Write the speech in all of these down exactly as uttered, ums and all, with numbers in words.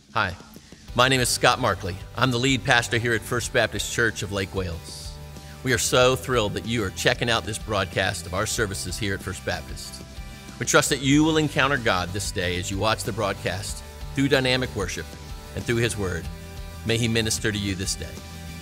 Hi, my name is Scott Markley. I'm the lead pastor here at First Baptist Church of Lake Wales. We are so thrilled that you are checking out this broadcast of our services here at First Baptist. We trust that you will encounter God this day as you watch the broadcast through dynamic worship and through His Word. May He minister to you this day.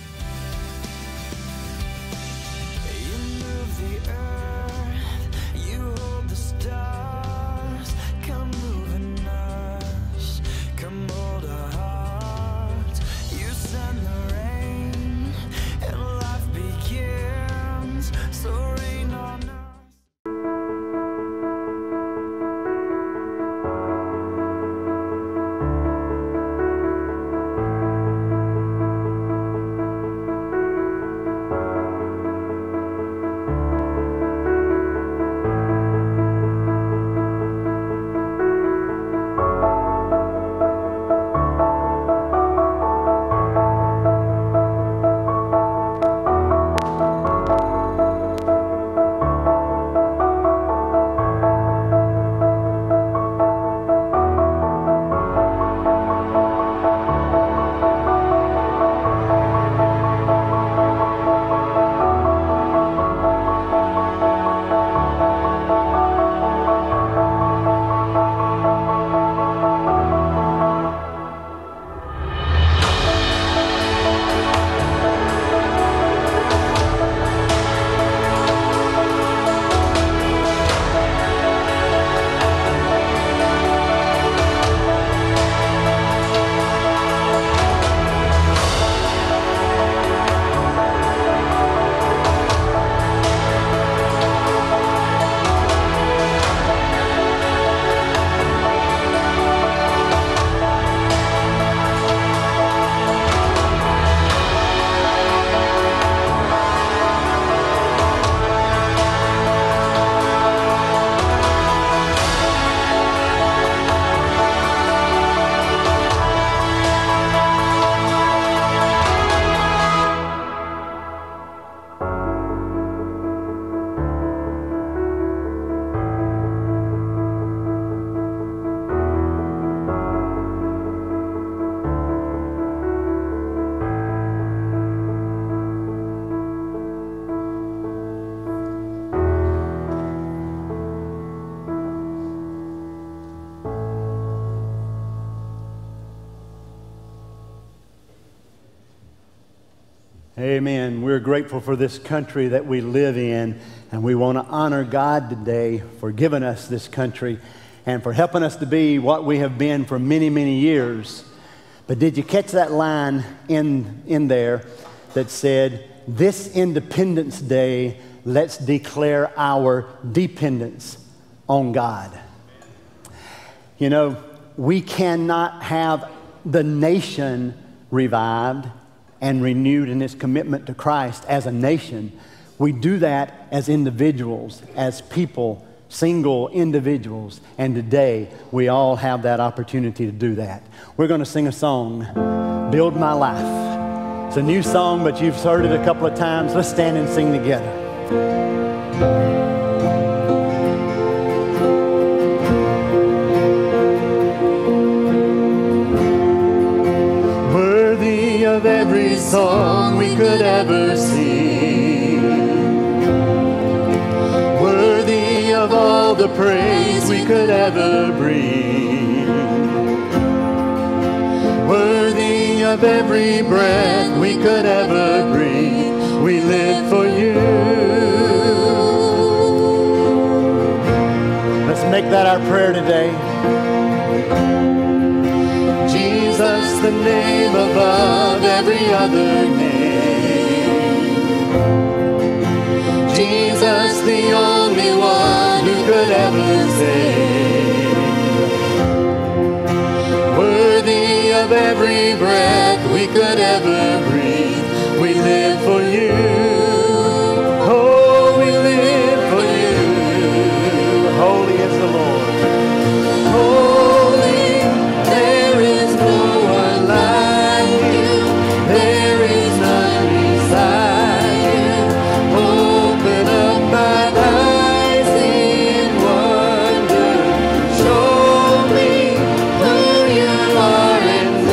Amen. We're grateful for this country that we live in, and we want to honor God today for giving us this country and for helping us to be what we have been for many, many years. But did you catch that line in, in there that said, "This Independence Day, let's declare our dependence on God"? You know, we cannot have the nation revived and renewed in its commitment to Christ as a nation. We do that as individuals, as people, single individuals, and today we all have that opportunity to do that. We're going to sing a song, "Build My Life." It's a new song, but you've heard it a couple of times. Let's stand and sing together. Of every song we could ever sing, worthy of all the praise we could ever bring, worthy of every breath we could ever breathe. We live for you. Let's make that our prayer today. Jesus, the name above every other name. Jesus, the only one who could ever save. Worthy of every breath we could ever breathe. We live for you. Oh, we live for you. Holy is the Lord. Holy. There is no one like you. There is none beside you. Open up my eyes in wonder. Show me who you are and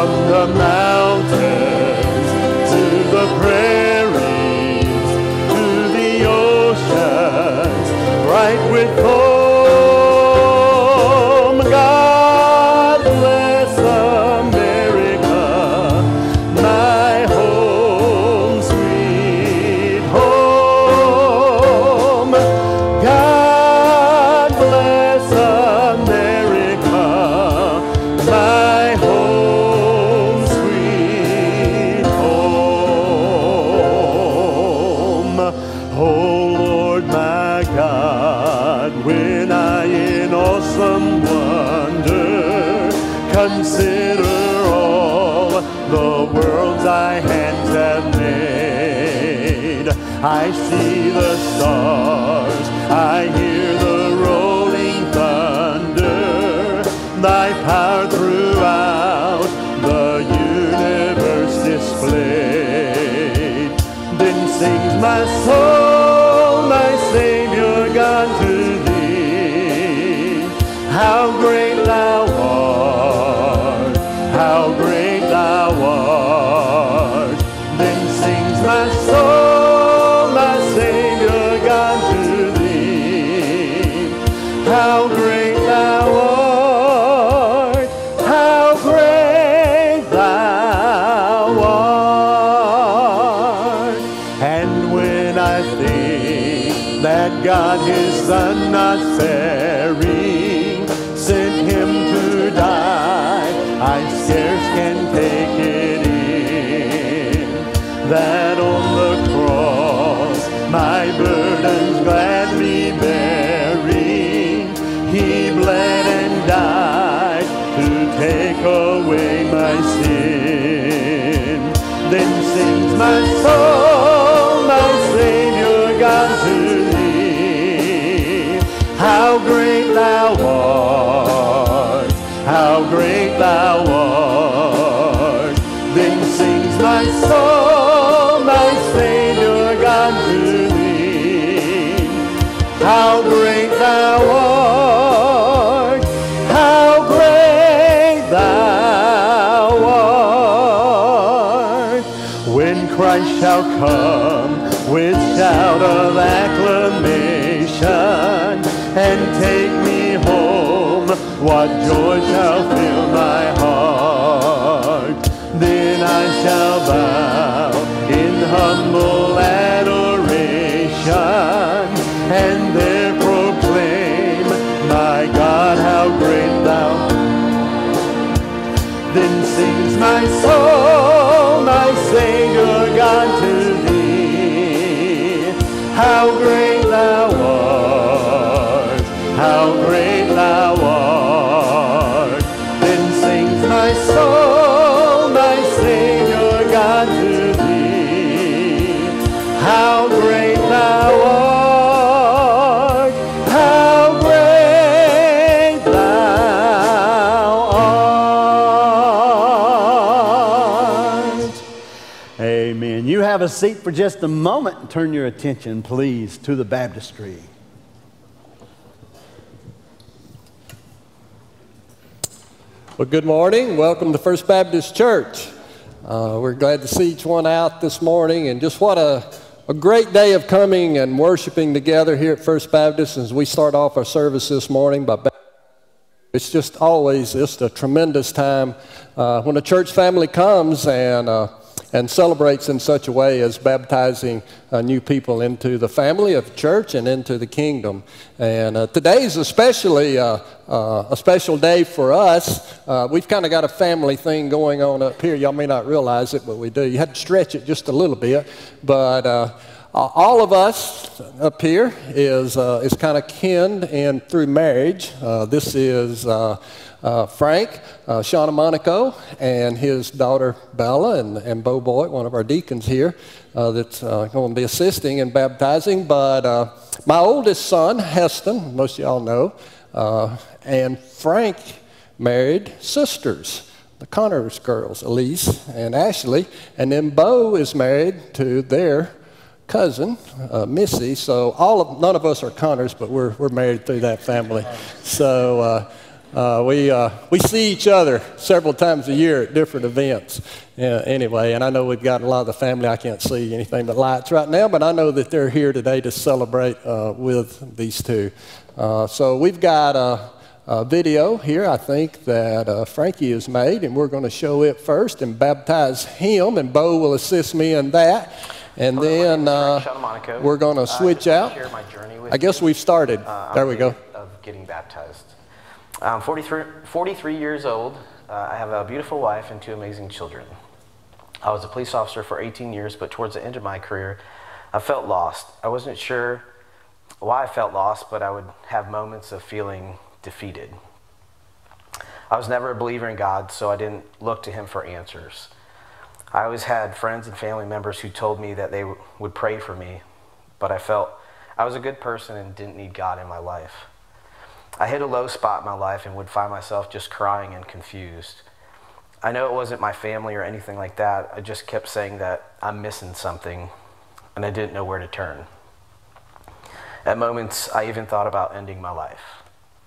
from the mountains to the prairies to the oceans bright with foam. God bless America, my home, sweet home. God bless America, my home, sweet home. Oh Lord my God, when I in awesome wonder consider all the worlds thy hands have made, I see the stars, I hear the rolling thunder, thy power throughout the universe displayed. Then sings my soul, my Savior God, to thee. How great thou art, how great thou art. Then sings my soul, my Savior God, to thee. How great thou art, how great thou art. And when I think that God his Son not sparing sent him to die, I scarce can take it in, that on the cross my burdens gladly bearing, he bled and died to take away my sin. Then sings my soul, my Savior God, to thee. How great thou art, how great thou art. Then sings my soul, my Savior God, to thee. How great thou art, how great thou art. When Christ shall come with shout of acclamation and take me home, what joy shall fill my heart. Then I shall bow in humble adoration and there proclaim, my God, how great thou art. Then sings my soul, my Savior God, to thee. How great thou art, how great thou art. Then sings my soul, my Savior God, to thee. How great thou art, how great thou art. Amen. You have a seat for just a moment and turn your attention, please, to the baptistry. Well, good morning. Welcome to First Baptist Church. Uh, we're glad to see each one out this morning, and just what a, a great day of coming and worshiping together here at First Baptist as we start off our service this morning by baptizing. It's just always just a tremendous time uh, when a church family comes and uh, and celebrates in such a way as baptizing uh, new people into the family of the church and into the kingdom. And uh, today is especially uh, uh, a special day for us. Uh, we've kind of got a family thing going on up here. Y'all may not realize it, but we do. You had to stretch it just a little bit. But uh, all of us up here is, uh, is kind of kin and through marriage. Uh, this is uh, Uh, Frank, uh, Shauna Monaco, and his daughter Bella, and, and Bo Boyd, one of our deacons here, uh, that's uh, going to be assisting in baptizing. But uh, my oldest son, Heston, most of y'all know, uh, and Frank married sisters, the Connors girls, Elise and Ashley, and then Bo is married to their cousin, uh, Missy. So all of none of us are Connors, but we're we're married through that family. So. Uh, Uh, we, uh, we see each other several times a year at different events uh, anyway, and I know we've got a lot of the family. I can't see anything but lights right now, but I know that they're here today to celebrate uh, with these two. Uh, so we've got a, a video here, I think, that uh, Frankie has made, and we're going to show it first and baptize him, and Bo will assist me in that. And then uh, we're going to switch out. I guess we've started. There we go. Of getting baptized. I'm forty-three, forty-three years old. Uh, I have a beautiful wife and two amazing children. I was a police officer for eighteen years, but towards the end of my career, I felt lost. I wasn't sure why I felt lost, but I would have moments of feeling defeated. I was never a believer in God, so I didn't look to him for answers. I always had friends and family members who told me that they w- would pray for me, but I felt I was a good person and didn't need God in my life. I hit a low spot in my life and would find myself just crying and confused. I know it wasn't my family or anything like that. I just kept saying that I'm missing something, and I didn't know where to turn. At moments, I even thought about ending my life.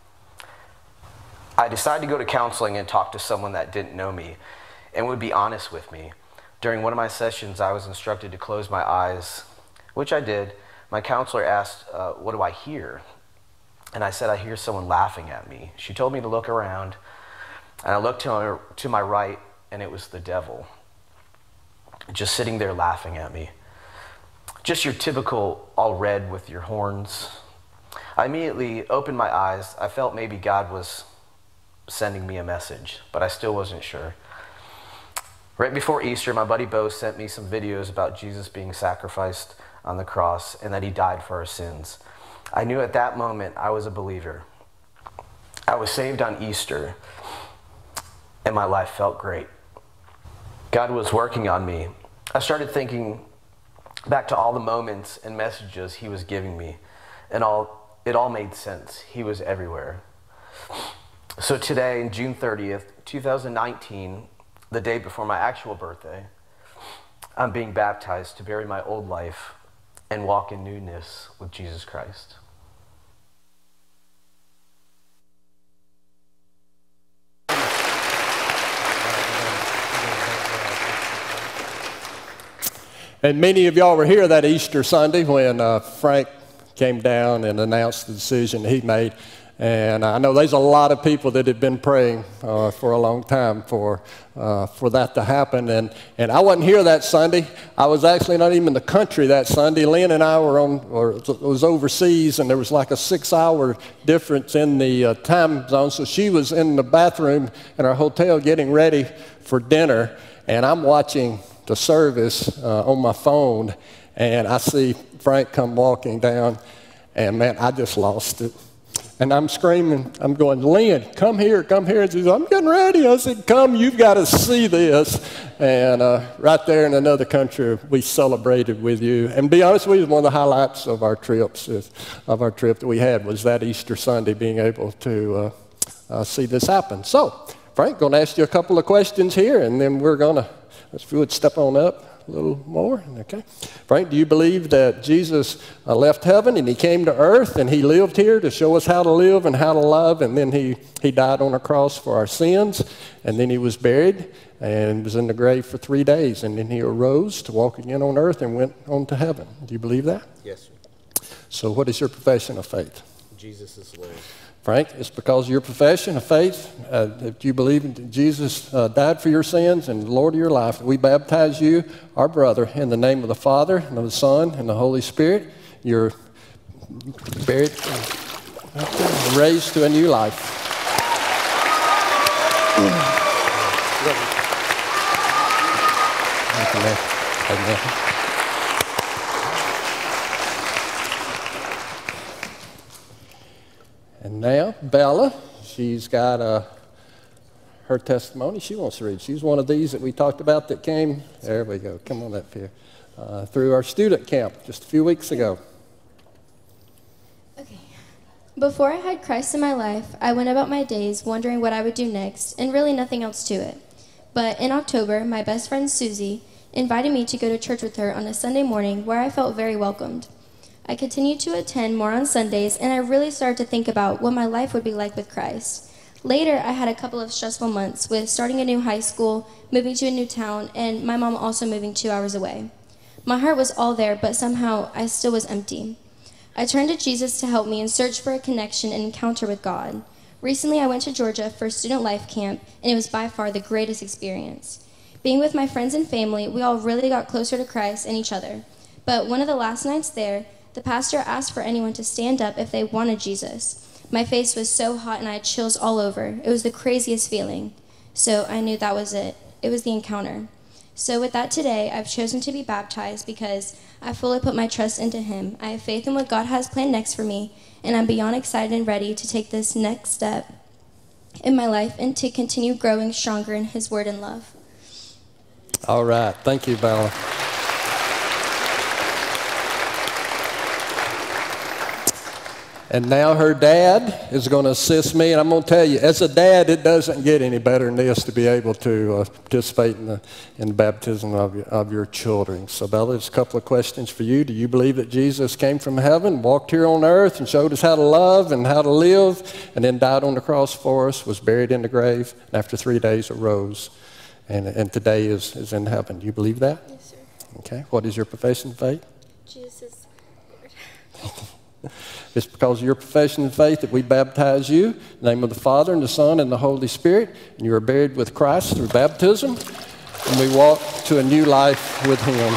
I decided to go to counseling and talk to someone that didn't know me and would be honest with me. During one of my sessions, I was instructed to close my eyes, which I did. My counselor asked, uh, what do I hear? And I said, I hear someone laughing at me. She told me to look around, and I looked to my, to my right, and it was the devil, just sitting there laughing at me. Just your typical all red with your horns. I immediately opened my eyes. I felt maybe God was sending me a message, but I still wasn't sure. Right before Easter, my buddy Bo sent me some videos about Jesus being sacrificed on the cross and that he died for our sins. I knew at that moment I was a believer. I was saved on Easter, and my life felt great. God was working on me. I started thinking back to all the moments and messages he was giving me, and all it all made sense. He was everywhere. So today, June thirtieth, two thousand nineteen, the day before my actual birthday, I'm being baptized to bury my old life and walk in newness with Jesus Christ. And many of y'all were here that Easter Sunday when uh, Frank came down and announced the decision he made. And I know there's a lot of people that have been praying uh, for a long time for uh, for that to happen. And, and I wasn't here that Sunday. I was actually not even in the country that Sunday. Lynn and I were on, or it was overseas, and there was like a six-hour difference in the uh, time zone. So she was in the bathroom in our hotel getting ready for dinner, and I'm watching the service uh, on my phone, and I see Frank come walking down, and man, I just lost it. And I'm screaming, I'm going, Lynn, come here, come here. And she says, I'm getting ready. I said, come, you've got to see this. And uh, right there in another country, we celebrated with you. And to be honest with you, one of the highlights of our trips, is, of our trip that we had, was that Easter Sunday, being able to uh, uh, see this happen. So, Frank, going to ask you a couple of questions here, and then we're going to, if you would step on up a little more. Okay. Frank, do you believe that Jesus uh, left heaven and he came to earth and he lived here to show us how to live and how to love, and then he, he died on a cross for our sins, and then he was buried and was in the grave for three days, and then he arose to walk again on earth and went on to heaven? Do you believe that? Yes, sir. So what is your profession of faith? Jesus is Lord. Frank, it's because of your profession of faith uh, that you believe that Jesus uh, died for your sins and the Lord of your life. We baptize you, our brother, in the name of the Father, and of the Son, and the Holy Spirit. You're buried and raised to a new life. Amen. And now, Bella, she's got uh, her testimony she wants to read. She's one of these that we talked about that came, there we go, come on up here, uh, through our student camp just a few weeks ago. Okay. Before I had Christ in my life, I went about my days wondering what I would do next, and really nothing else to it. But in October, my best friend Susie invited me to go to church with her on a Sunday morning where I felt very welcomed. I continued to attend more on Sundays, and I really started to think about what my life would be like with Christ. Later, I had a couple of stressful months with starting a new high school, moving to a new town, and my mom also moving two hours away. My heart was all there, but somehow I still was empty. I turned to Jesus to help me and searched for a connection and encounter with God. Recently, I went to Georgia for student life camp, and it was by far the greatest experience. Being with my friends and family, we all really got closer to Christ and each other. But one of the last nights there, the pastor asked for anyone to stand up if they wanted Jesus. My face was so hot and I had chills all over. It was the craziest feeling. So I knew that was it. It was the encounter. So with that today, I've chosen to be baptized because I fully put my trust into him. I have faith in what God has planned next for me, and I'm beyond excited and ready to take this next step in my life and to continue growing stronger in his word and love. All right. Thank you, Bella. And now her dad is going to assist me, and I'm going to tell you, as a dad, it doesn't get any better than this to be able to uh, participate in the, in the baptism of your, of your children. So, Bella, there's a couple of questions for you. Do you believe that Jesus came from heaven, walked here on earth, and showed us how to love and how to live, and then died on the cross for us, was buried in the grave, and after three days arose, and, and today is, is in heaven? Do you believe that? Yes, sir. Okay. What is your profession of faith? Jesus. It's because of your profession of faith that we baptize you in the name of the Father and the Son and the Holy Spirit, and you are buried with Christ through baptism, and we walk to a new life with him.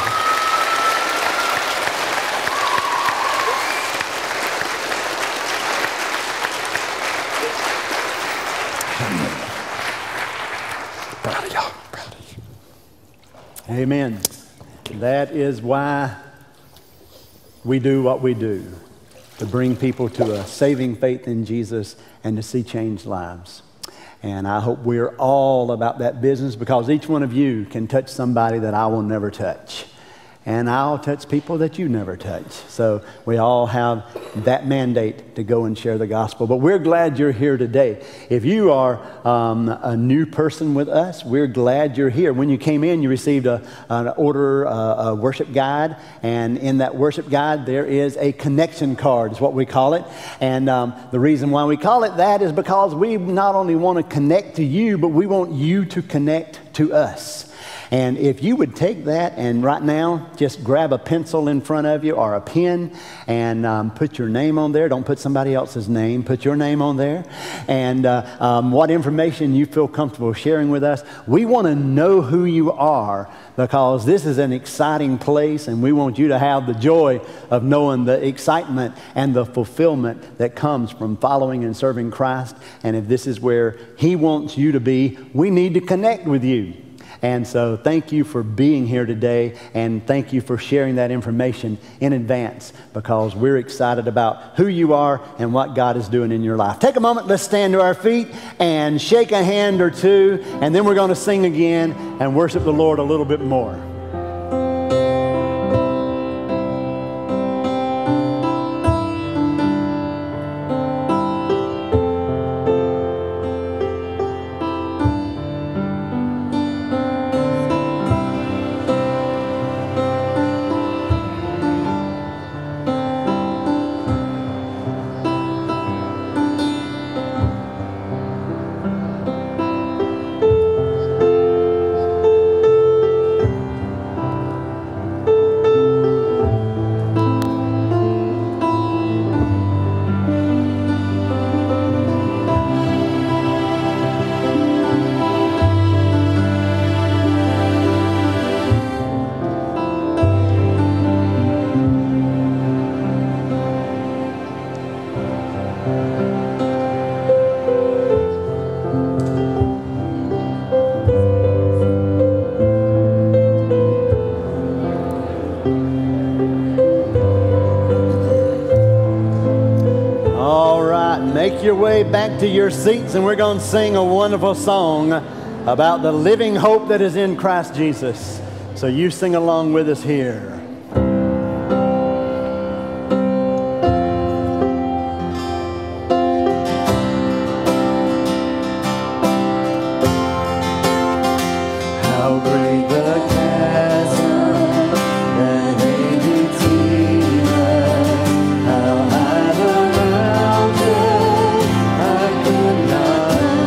Proud of y'all. Proud of you. Amen. That is why we do what we do, to bring people to a saving faith in Jesus and to see changed lives. And I hope we're all about that business, because each one of you can touch somebody that I will never touch. And I'll touch people that you never touch. So we all have that mandate to go and share the gospel. But we're glad you're here today. If you are um, a new person with us, we're glad you're here. When you came in, you received a, an order, uh, a worship guide. And in that worship guide, there is a connection card, is what we call it. And um, the reason why we call it that is because we not only want to connect to you, but we want you to connect to us. And if you would take that and right now just grab a pencil in front of you or a pen and um, put your name on there. Don't put somebody else's name. Put your name on there. And uh, um, what information you feel comfortable sharing with us. We want to know who you are, because this is an exciting place, and we want you to have the joy of knowing the excitement and the fulfillment that comes from following and serving Christ. And if this is where he wants you to be, we need to connect with you. And so thank you for being here today, and thank you for sharing that information in advance, because we're excited about who you are and what God is doing in your life. Take a moment, let's stand to our feet and shake a hand or two, and then we're going to sing again and worship the Lord a little bit more. Your way back to your seats, and we're going to sing a wonderful song about the living hope that is in Christ Jesus. So you sing along with us here. How great the chasm that lay between us, how high the mountain I could not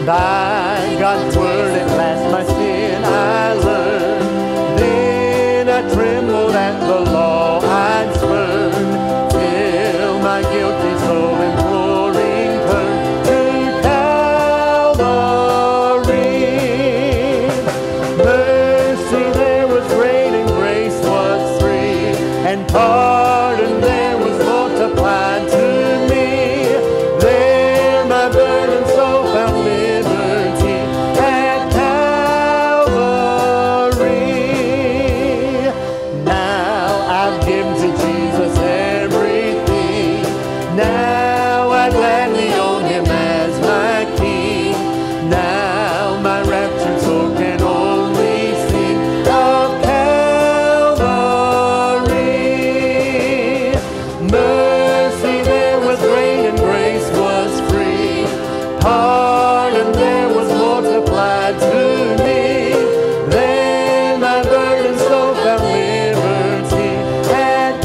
By God's word at last my sin I learned. Then I trembled at the law I'd spurned, till my guilty soul imploring turned to Calvary. Mercy there was great and grace was free, and pardon there was multiplied to me. There my burdened soul found liberty at Calvary. Now I've given to Jesus everything. Now I gladly own him as my king. Now my raptured soul can only sing of Calvary. Mercy there was great and grace was free. Pardon there was multiplied to me. Then my burdened soul found liberty at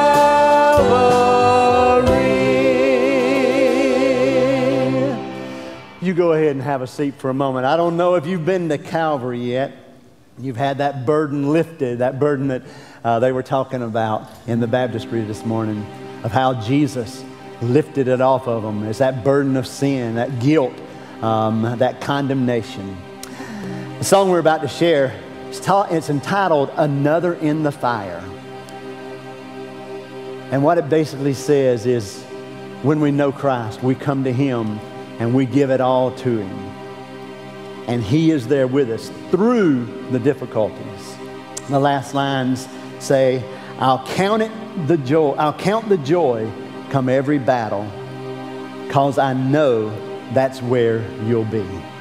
Calvary. You go ahead and have a seat for a moment. I don't know if you've been to Calvary yet. You've had that burden lifted, that burden that uh, they were talking about in the baptistry this morning, of how Jesus lifted it off of them. It's that burden of sin, that guilt, um, that condemnation. The song we're about to share, it's, ta- it's entitled Another in the Fire. And what it basically says is, when we know Christ, we come to him and we give it all to him. And he is there with us through the difficulties. The last lines say, I'll count it the joy, I'll count the joy come every battle, 'cause I know that's where you'll be.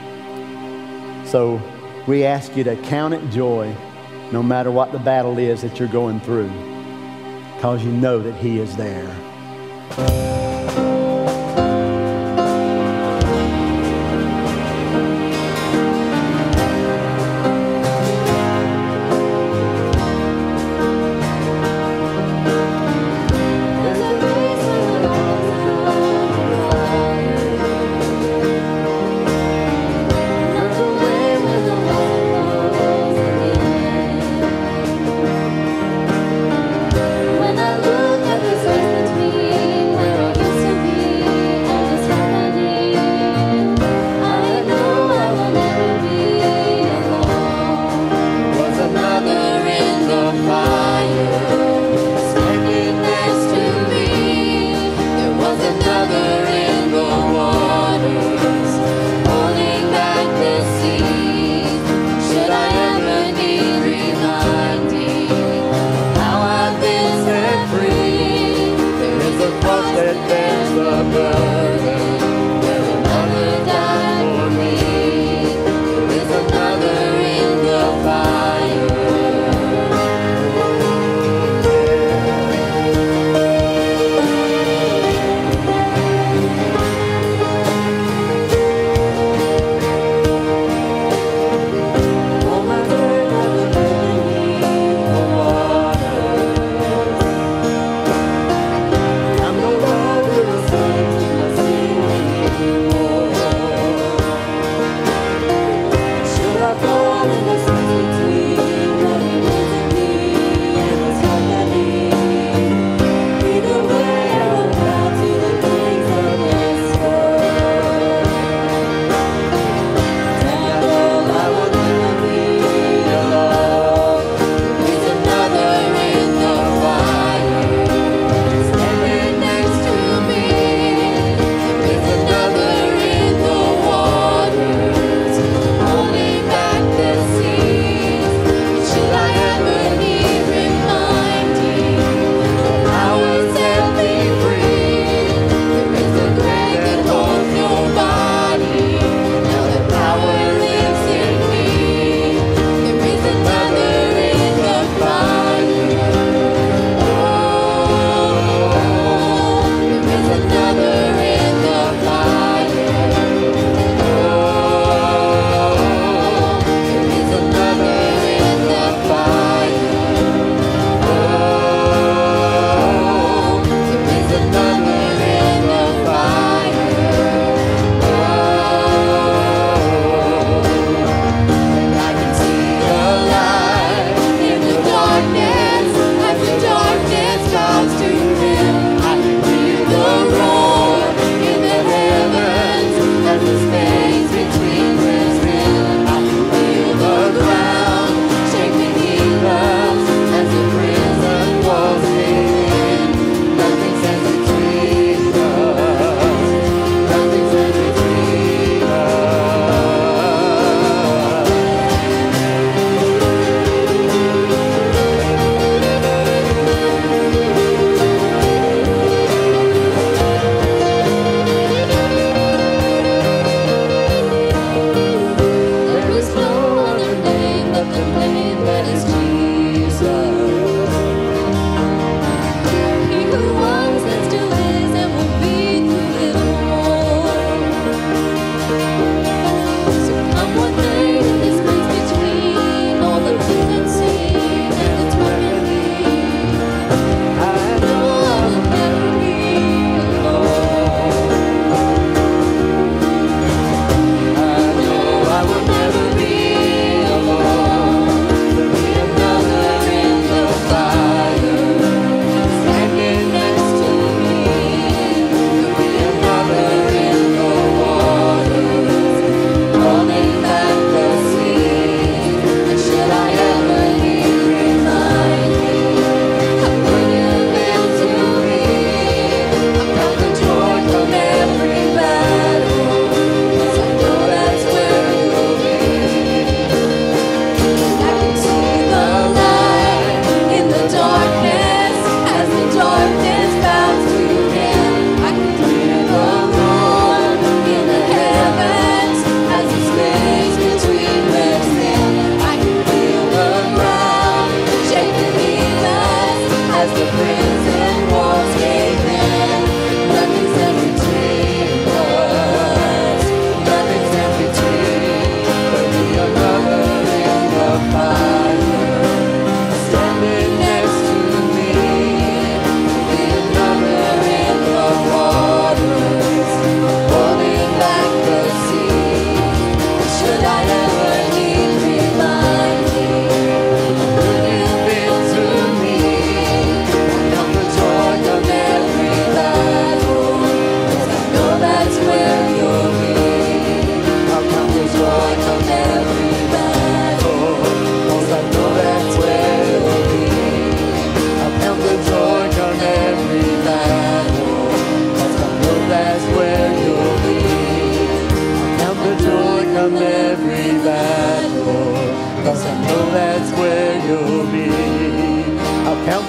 So we ask you to count it joy no matter what the battle is that you're going through, 'cause you know that he is there. When I look at this space between where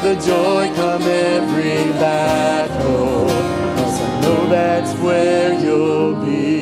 the joy come every battle, 'cause I know that's where you'll be.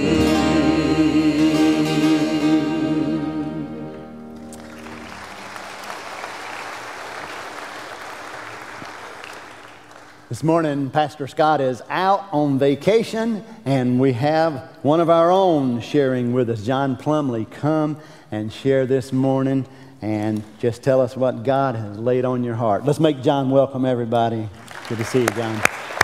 This morning, Pastor Scott is out on vacation, and we have one of our own sharing with us, John Plumley. Come and share this morning and just tell us what God has laid on your heart. Let's make John welcome, everybody. Good to see you, John.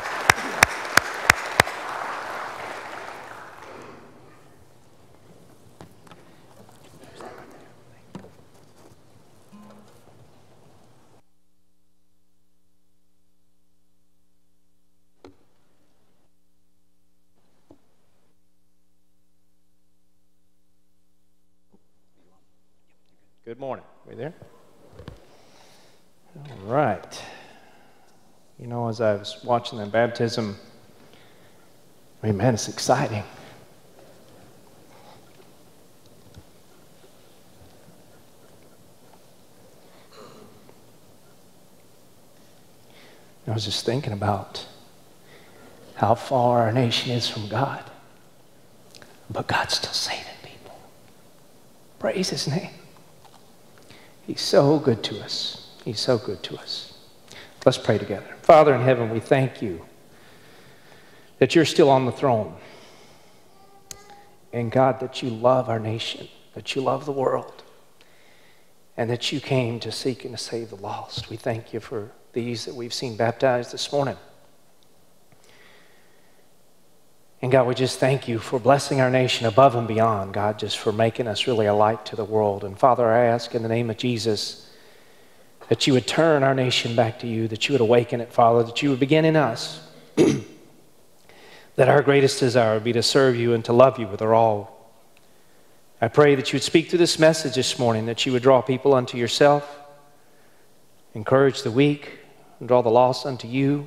Good morning. Are you there? All right. You know, as I was watching the baptism, I mean, man, it's exciting. I was just thinking about how far our nation is from God, but God's still saving people. Praise His name. He's so good to us. He's so good to us. Let's pray together. Father in heaven, we thank you that you're still on the throne. And God, that you love our nation, that you love the world, and that you came to seek and to save the lost. We thank you for these that we've seen baptized this morning. And God, we just thank you for blessing our nation above and beyond, God, just for making us really a light to the world. And Father, I ask in the name of Jesus that you would turn our nation back to you, that you would awaken it, Father, that you would begin in us, that our greatest desire would be to serve you and to love you with our all. I pray that you would speak through this message this morning, that you would draw people unto yourself, encourage the weak, and draw the lost unto you,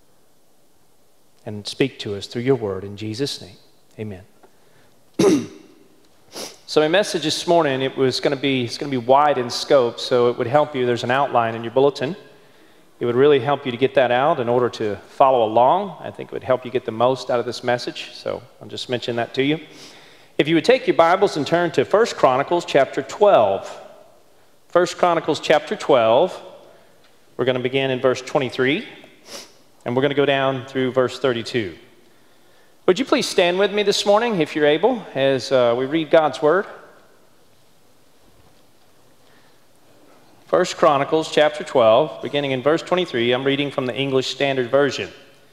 and speak to us through your word. In Jesus' name, amen. So my message this morning, it was going to be, it's going to be wide in scope, so it would help you. There's an outline in your bulletin. It would really help you to get that out in order to follow along. I think it would help you get the most out of this message, so I'll just mention that to you. If you would take your Bibles and turn to First Chronicles chapter twelve. First Chronicles chapter twelve. We're going to begin in verse twenty-three. And we're going to go down through verse thirty-two. Would you please stand with me this morning, if you're able, as uh, we read God's Word? First Chronicles chapter twelve, beginning in verse twenty-three. I'm reading from the English Standard Version.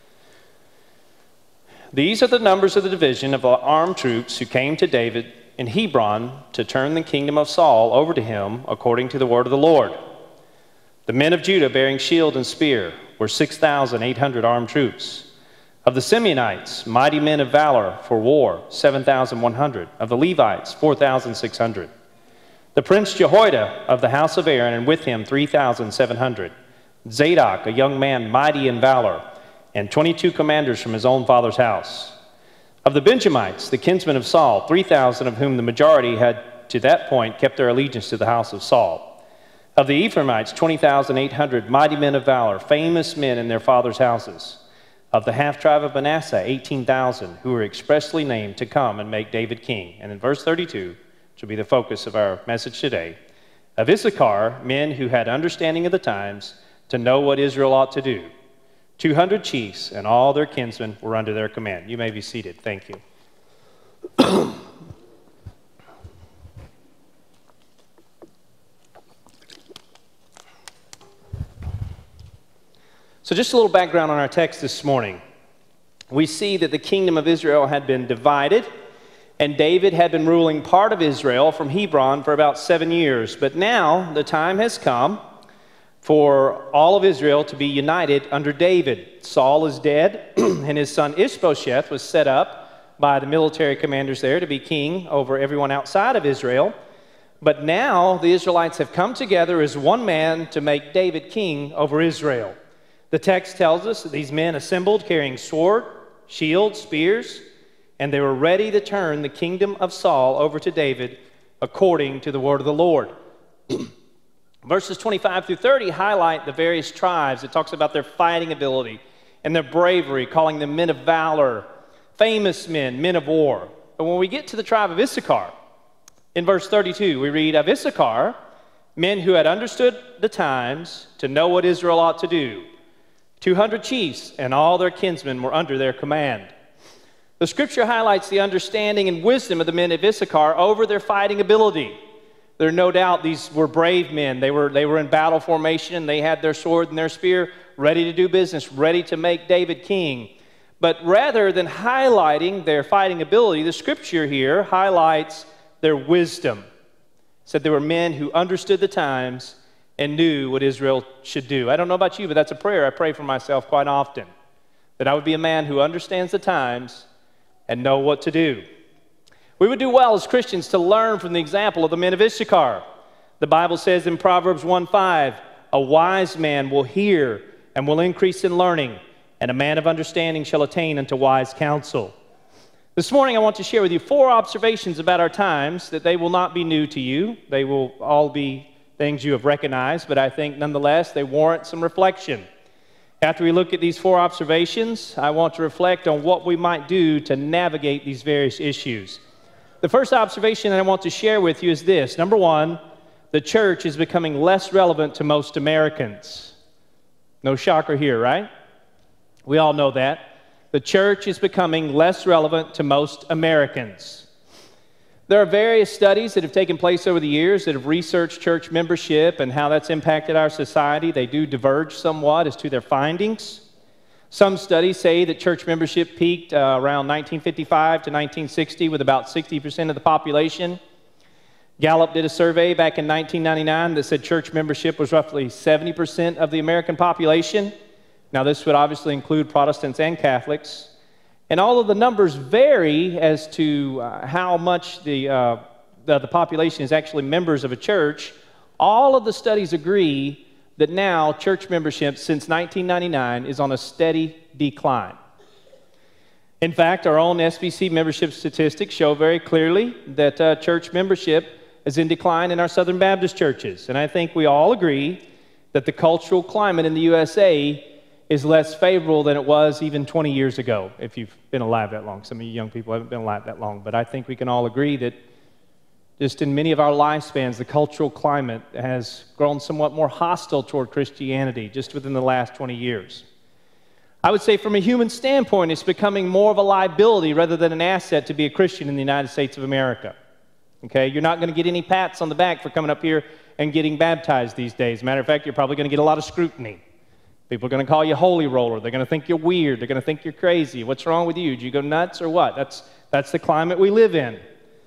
These are the numbers of the division of the armed troops who came to David in Hebron to turn the kingdom of Saul over to him according to the word of the Lord. The men of Judah bearing shield and spear were six thousand eight hundred armed troops. Of the Simeonites, mighty men of valor for war, seven thousand one hundred. Of the Levites, four thousand six hundred. The prince Jehoiada of the house of Aaron, and with him three thousand seven hundred. Zadok, a young man mighty in valor, and twenty-two commanders from his own father's house. Of the Benjamites, the kinsmen of Saul, three thousand, of whom the majority had to that point kept their allegiance to the house of Saul. Of the Ephraimites, twenty thousand eight hundred, mighty men of valor, famous men in their father's houses. Of the half-tribe of Manasseh, eighteen thousand, who were expressly named to come and make David king. And in verse thirty-two, which will be the focus of our message today, of Issachar, men who had understanding of the times to know what Israel ought to do. two hundred chiefs, and all their kinsmen were under their command. You may be seated. Thank you. So just a little background on our text this morning. We see that the kingdom of Israel had been divided, and David had been ruling part of Israel from Hebron for about seven years. But now the time has come for all of Israel to be united under David. Saul is dead, and his son Ishbosheth was set up by the military commanders there to be king over everyone outside of Israel. But now the Israelites have come together as one man to make David king over Israel. The text tells us that these men assembled carrying sword, shield, spears, and they were ready to turn the kingdom of Saul over to David according to the word of the Lord. Verses twenty-five through thirty highlight the various tribes. It talks about their fighting ability and their bravery, calling them men of valor, famous men, men of war. But when we get to the tribe of Issachar, in verse thirty-two, we read, of Issachar, men who had understood the times to know what Israel ought to do. two hundred chiefs and all their kinsmen were under their command. The scripture highlights the understanding and wisdom of the men of Issachar over their fighting ability. There are no doubt these were brave men. They were, they were in battle formation. They had their sword and their spear ready to do business, ready to make David king. But rather than highlighting their fighting ability, the scripture here highlights their wisdom. It said they were men who understood the times and knew what Israel should do. I don't know about you, but that's a prayer I pray for myself quite often, that I would be a man who understands the times and know what to do. We would do well as Christians to learn from the example of the men of Issachar. The Bible says in Proverbs one five, a wise man will hear and will increase in learning, and a man of understanding shall attain unto wise counsel. This morning I want to share with you four observations about our times that they will not be new to you. They will all be things you have recognized, but I think nonetheless they warrant some reflection. After we look at these four observations, I want to reflect on what we might do to navigate these various issues. The first observation that I want to share with you is this. Number one, the church is becoming less relevant to most Americans. No shocker here, right? We all know that. The church is becoming less relevant to most Americans. There are various studies that have taken place over the years that have researched church membership and how that's impacted our society. They do diverge somewhat as to their findings. Some studies say that church membership peaked uh, around nineteen fifty-five to nineteen sixty with about sixty percent of the population. Gallup did a survey back in nineteen ninety-nine that said church membership was roughly seventy percent of the American population. Now, this would obviously include Protestants and Catholics. And all of the numbers vary as to uh, how much the, uh, the, the population is actually members of a church. All of the studies agree that now church membership since nineteen ninety-nine is on a steady decline. In fact, our own S B C membership statistics show very clearly that uh, church membership is in decline in our Southern Baptist churches. And I think we all agree that the cultural climate in the U S A is less favorable than it was even twenty years ago, if you've been alive that long. Some of you young people haven't been alive that long, but I think we can all agree that just in many of our lifespans, the cultural climate has grown somewhat more hostile toward Christianity just within the last twenty years. I would say from a human standpoint, it's becoming more of a liability rather than an asset to be a Christian in the United States of America. Okay, you're not going to get any pats on the back for coming up here and getting baptized these days. Matter of fact, you're probably going to get a lot of scrutiny. People are going to call you holy roller. They're going to think you're weird. They're going to think you're crazy. What's wrong with you? Do you go nuts or what? That's, that's the climate we live in.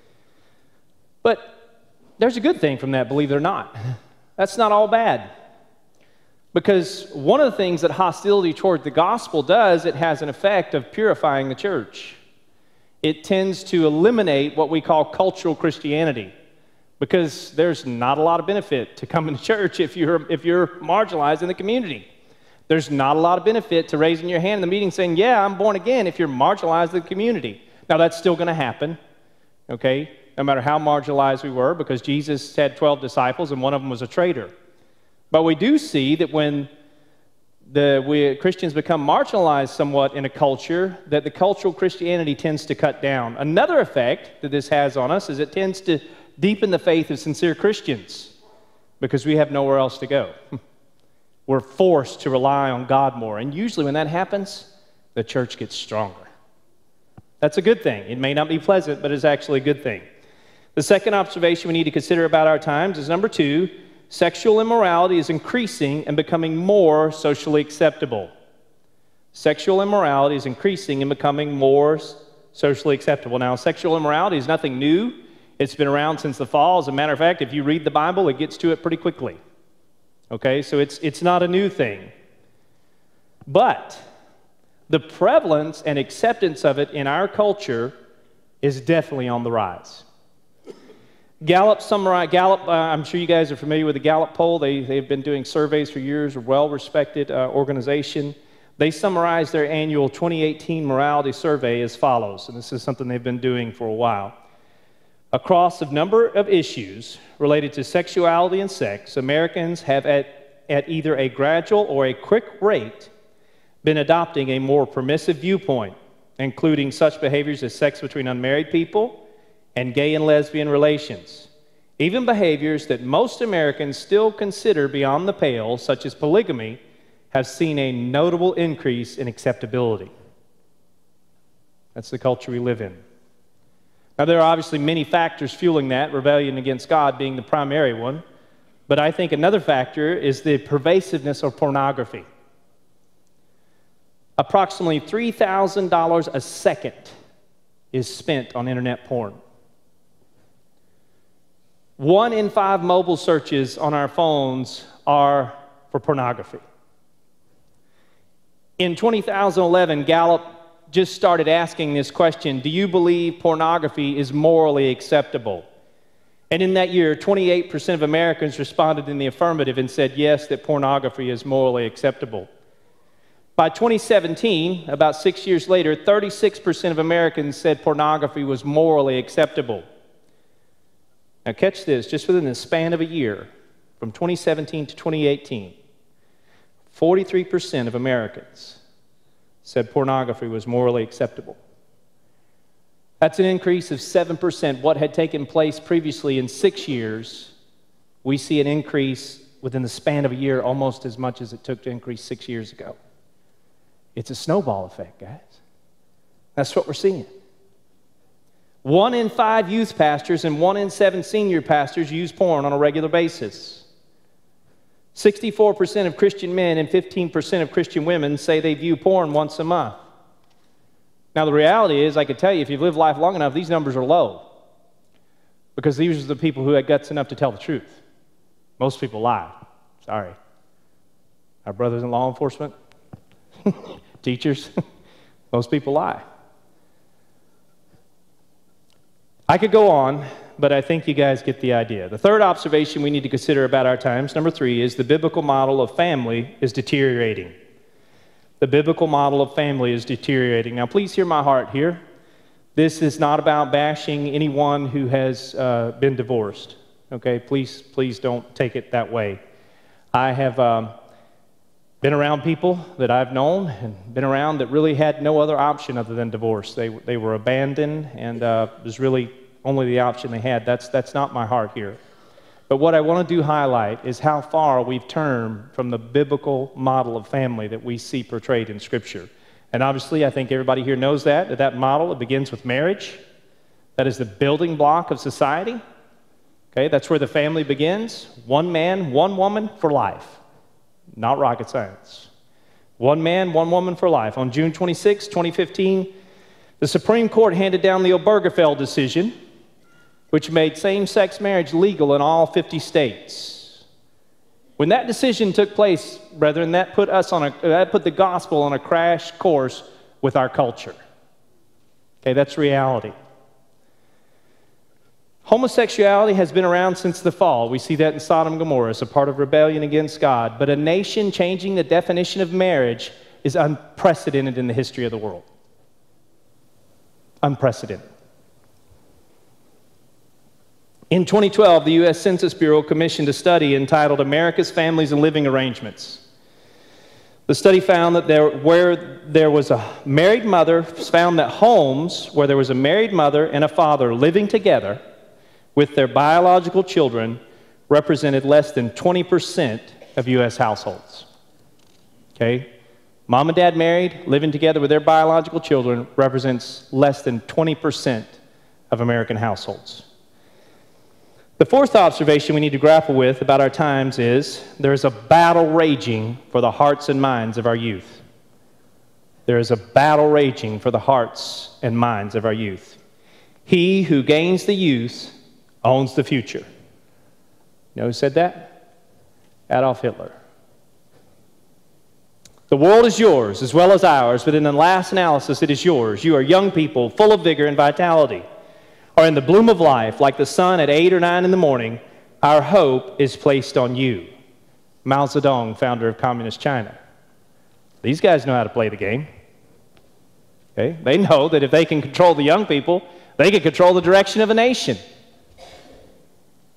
But there's a good thing from that, believe it or not. That's not all bad. Because one of the things that hostility toward the gospel does, it has an effect of purifying the church. It tends to eliminate what we call cultural Christianity. Because there's not a lot of benefit to coming to church if you're, if you're marginalized in the community. There's not a lot of benefit to raising your hand in the meeting saying, yeah, I'm born again, if you're marginalized in the community. Now, that's still going to happen, okay? No matter how marginalized we were, because Jesus had twelve disciples and one of them was a traitor. But we do see that when the we, Christians become marginalized somewhat in a culture, that the cultural Christianity tends to cut down. Another effect that this has on us is it tends to deepen the faith of sincere Christians because we have nowhere else to go. We're forced to rely on God more. And usually when that happens, the church gets stronger. That's a good thing. It may not be pleasant, but it's actually a good thing. The second observation we need to consider about our times is number two, sexual immorality is increasing and becoming more socially acceptable. Sexual immorality is increasing and becoming more socially acceptable. Now, sexual immorality is nothing new. It's been around since the fall. As a matter of fact, if you read the Bible, it gets to it pretty quickly. Okay, so it's, it's not a new thing. But the prevalence and acceptance of it in our culture is definitely on the rise. Gallup summarized, Gallup, uh, I'm sure you guys are familiar with the Gallup poll. They, they've been doing surveys for years, a well-respected uh, organization. They summarized their annual twenty eighteen morality survey as follows, and this is something they've been doing for a while. Across a number of issues related to sexuality and sex, Americans have at, at either a gradual or a quick rate been adopting a more permissive viewpoint, including such behaviors as sex between unmarried people and gay and lesbian relations. Even behaviors that most Americans still consider beyond the pale, such as polygamy, have seen a notable increase in acceptability. That's the culture we live in. Now, there are obviously many factors fueling that, rebellion against God being the primary one, but I think another factor is the pervasiveness of pornography. Approximately three thousand dollars a second is spent on internet porn. One in five mobile searches on our phones are for pornography. In two thousand eleven, Gallup just started asking this question: do you believe pornography is morally acceptable? And in that year, twenty-eight percent of Americans responded in the affirmative and said yes, that pornography is morally acceptable. By twenty seventeen, about six years later, thirty-six percent of Americans said pornography was morally acceptable. Now catch this, just within the span of a year, from twenty seventeen to twenty eighteen, forty-three percent of Americans said pornography was morally acceptable. That's an increase of seven percent. What had taken place previously in six years, we see an increase within the span of a year almost as much as it took to increase six years ago. It's a snowball effect, guys. That's what we're seeing. One in five youth pastors and one in seven senior pastors use porn on a regular basis. sixty-four percent of Christian men and fifteen percent of Christian women say they view porn once a month. Now, the reality is, I can tell you, if you've lived life long enough, these numbers are low, because these are the people who had guts enough to tell the truth. Most people lie. Sorry. Our brothers in law enforcement, teachers, most people lie. I could go on, but I think you guys get the idea. The third observation we need to consider about our times, number three, is the biblical model of family is deteriorating. The biblical model of family is deteriorating. Now, please hear my heart here. This is not about bashing anyone who has uh, been divorced. Okay, please, please don't take it that way. I have um, been around people that I've known and been around that really had no other option other than divorce. They, they were abandoned, and uh, it was really only the option they had. That's, that's not my heart here. But what I want to do highlight is how far we've turned from the biblical model of family that we see portrayed in Scripture. And obviously, I think everybody here knows that, that that model, it begins with marriage. That is the building block of society. Okay, that's where the family begins. One man, one woman for life. Not rocket science. One man, one woman for life. On June twenty-sixth, twenty fifteen, the Supreme Court handed down the Obergefell decision, which made same-sex marriage legal in all fifty states. When that decision took place, brethren, that put us on a, that put the gospel on a crash course with our culture. Okay, that's reality. Homosexuality has been around since the fall. We see that in Sodom and Gomorrah as a part of rebellion against God. But a nation changing the definition of marriage is unprecedented in the history of the world. Unprecedented. In twenty twelve, the U S Census Bureau commissioned a study entitled America's Families and Living Arrangements. The study found that there, where there was a married mother, found that homes where there was a married mother and a father living together with their biological children represented less than twenty percent of U S households. Okay? Mom and dad married, living together with their biological children represents less than twenty percent of American households. The fourth observation we need to grapple with about our times is there is a battle raging for the hearts and minds of our youth. There is a battle raging for the hearts and minds of our youth. He who gains the youth owns the future. You know who said that? Adolf Hitler. The world is yours as well as ours, but in the last analysis, it is yours. You are young people full of vigor and vitality, are in the bloom of life, like the sun at eight or nine in the morning. Our hope is placed on you. Mao Zedong, founder of Communist China. These guys know how to play the game. Okay? They know that if they can control the young people, they can control the direction of a nation.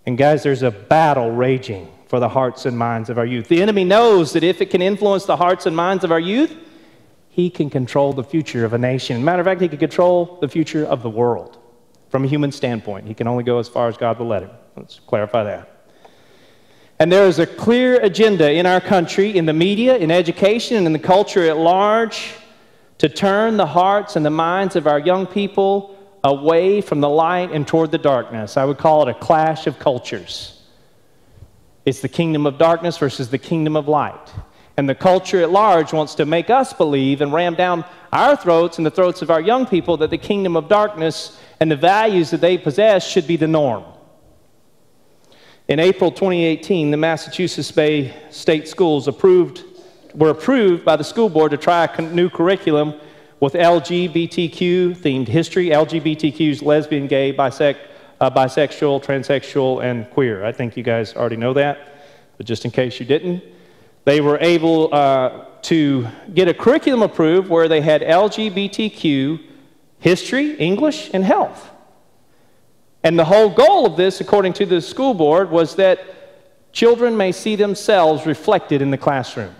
And guys, there's a battle raging for the hearts and minds of our youth. The enemy knows that if it can influence the hearts and minds of our youth, he can control the future of a nation. Matter of fact, he can control the future of the world. From a human standpoint, he can only go as far as God will let him. Let's clarify that. And there is a clear agenda in our country, in the media, in education, and in the culture at large, to turn the hearts and the minds of our young people away from the light and toward the darkness. I would call it a clash of cultures. It's the kingdom of darkness versus the kingdom of light. And the culture at large wants to make us believe and ram down our throats and the throats of our young people that the kingdom of darkness and the values that they possess should be the norm. In April twenty eighteen, the Massachusetts Bay State Schools approved, were approved by the school board to try a new curriculum with L G B T Q-themed history. L G B T Q is lesbian, gay, bisect, uh, bisexual, transsexual, and queer. I think you guys already know that, but just in case you didn't. They were able uh, to get a curriculum approved where they had L G B T Q, history, English, and health. And the whole goal of this, according to the school board, was that children may see themselves reflected in the classroom.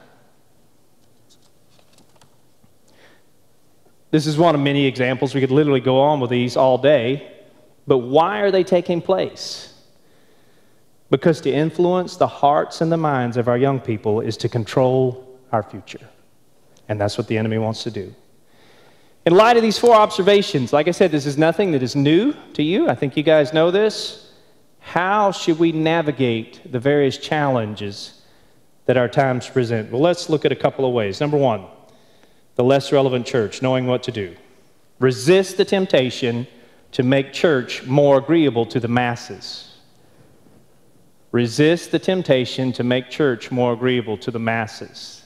This is one of many examples. We could literally go on with these all day. But why are they taking place? Because to influence the hearts and the minds of our young people is to control our future. And that's what the enemy wants to do. In light of these four observations, like I said, this is nothing that is new to you. I think you guys know this. How should we navigate the various challenges that our times present? Well, let's look at a couple of ways. Number one, the less relevant church, knowing what to do. Resist the temptation to make church more agreeable to the masses. Resist the temptation to make church more agreeable to the masses.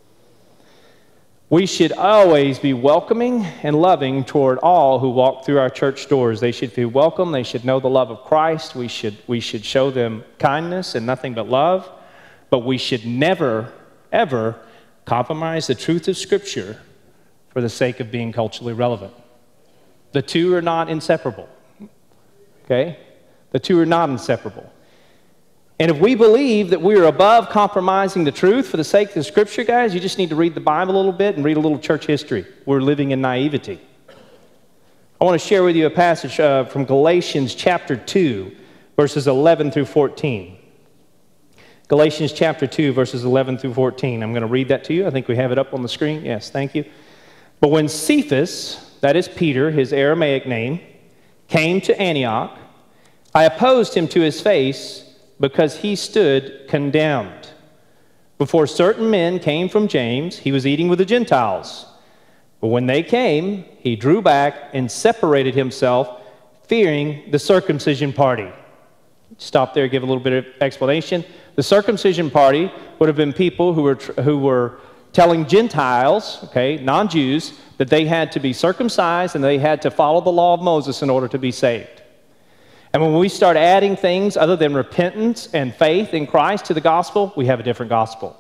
We should always be welcoming and loving toward all who walk through our church doors. They should feel welcome. They should know the love of Christ. We should, we should show them kindness and nothing but love. But we should never, ever compromise the truth of Scripture for the sake of being culturally relevant. The two are not inseparable. Okay? The two are not inseparable. And if we believe that we are above compromising the truth for the sake of the Scripture, guys, you just need to read the Bible a little bit and read a little church history. We're living in naivety. I want to share with you a passage uh, from Galatians chapter two, verses eleven through fourteen. Galatians chapter two, verses eleven through fourteen. I'm going to read that to you. I think we have it up on the screen. Yes, thank you. But when Cephas, that is Peter, his Aramaic name, came to Antioch, I opposed him to his face, because he stood condemned. Before certain men came from James, he was eating with the Gentiles. But when they came, he drew back and separated himself, fearing the circumcision party. Stop there, give a little bit of explanation. The circumcision party would have been people who were, who were telling Gentiles, okay, non-Jews, that they had to be circumcised and they had to follow the law of Moses in order to be saved. And when we start adding things other than repentance and faith in Christ to the gospel, we have a different gospel.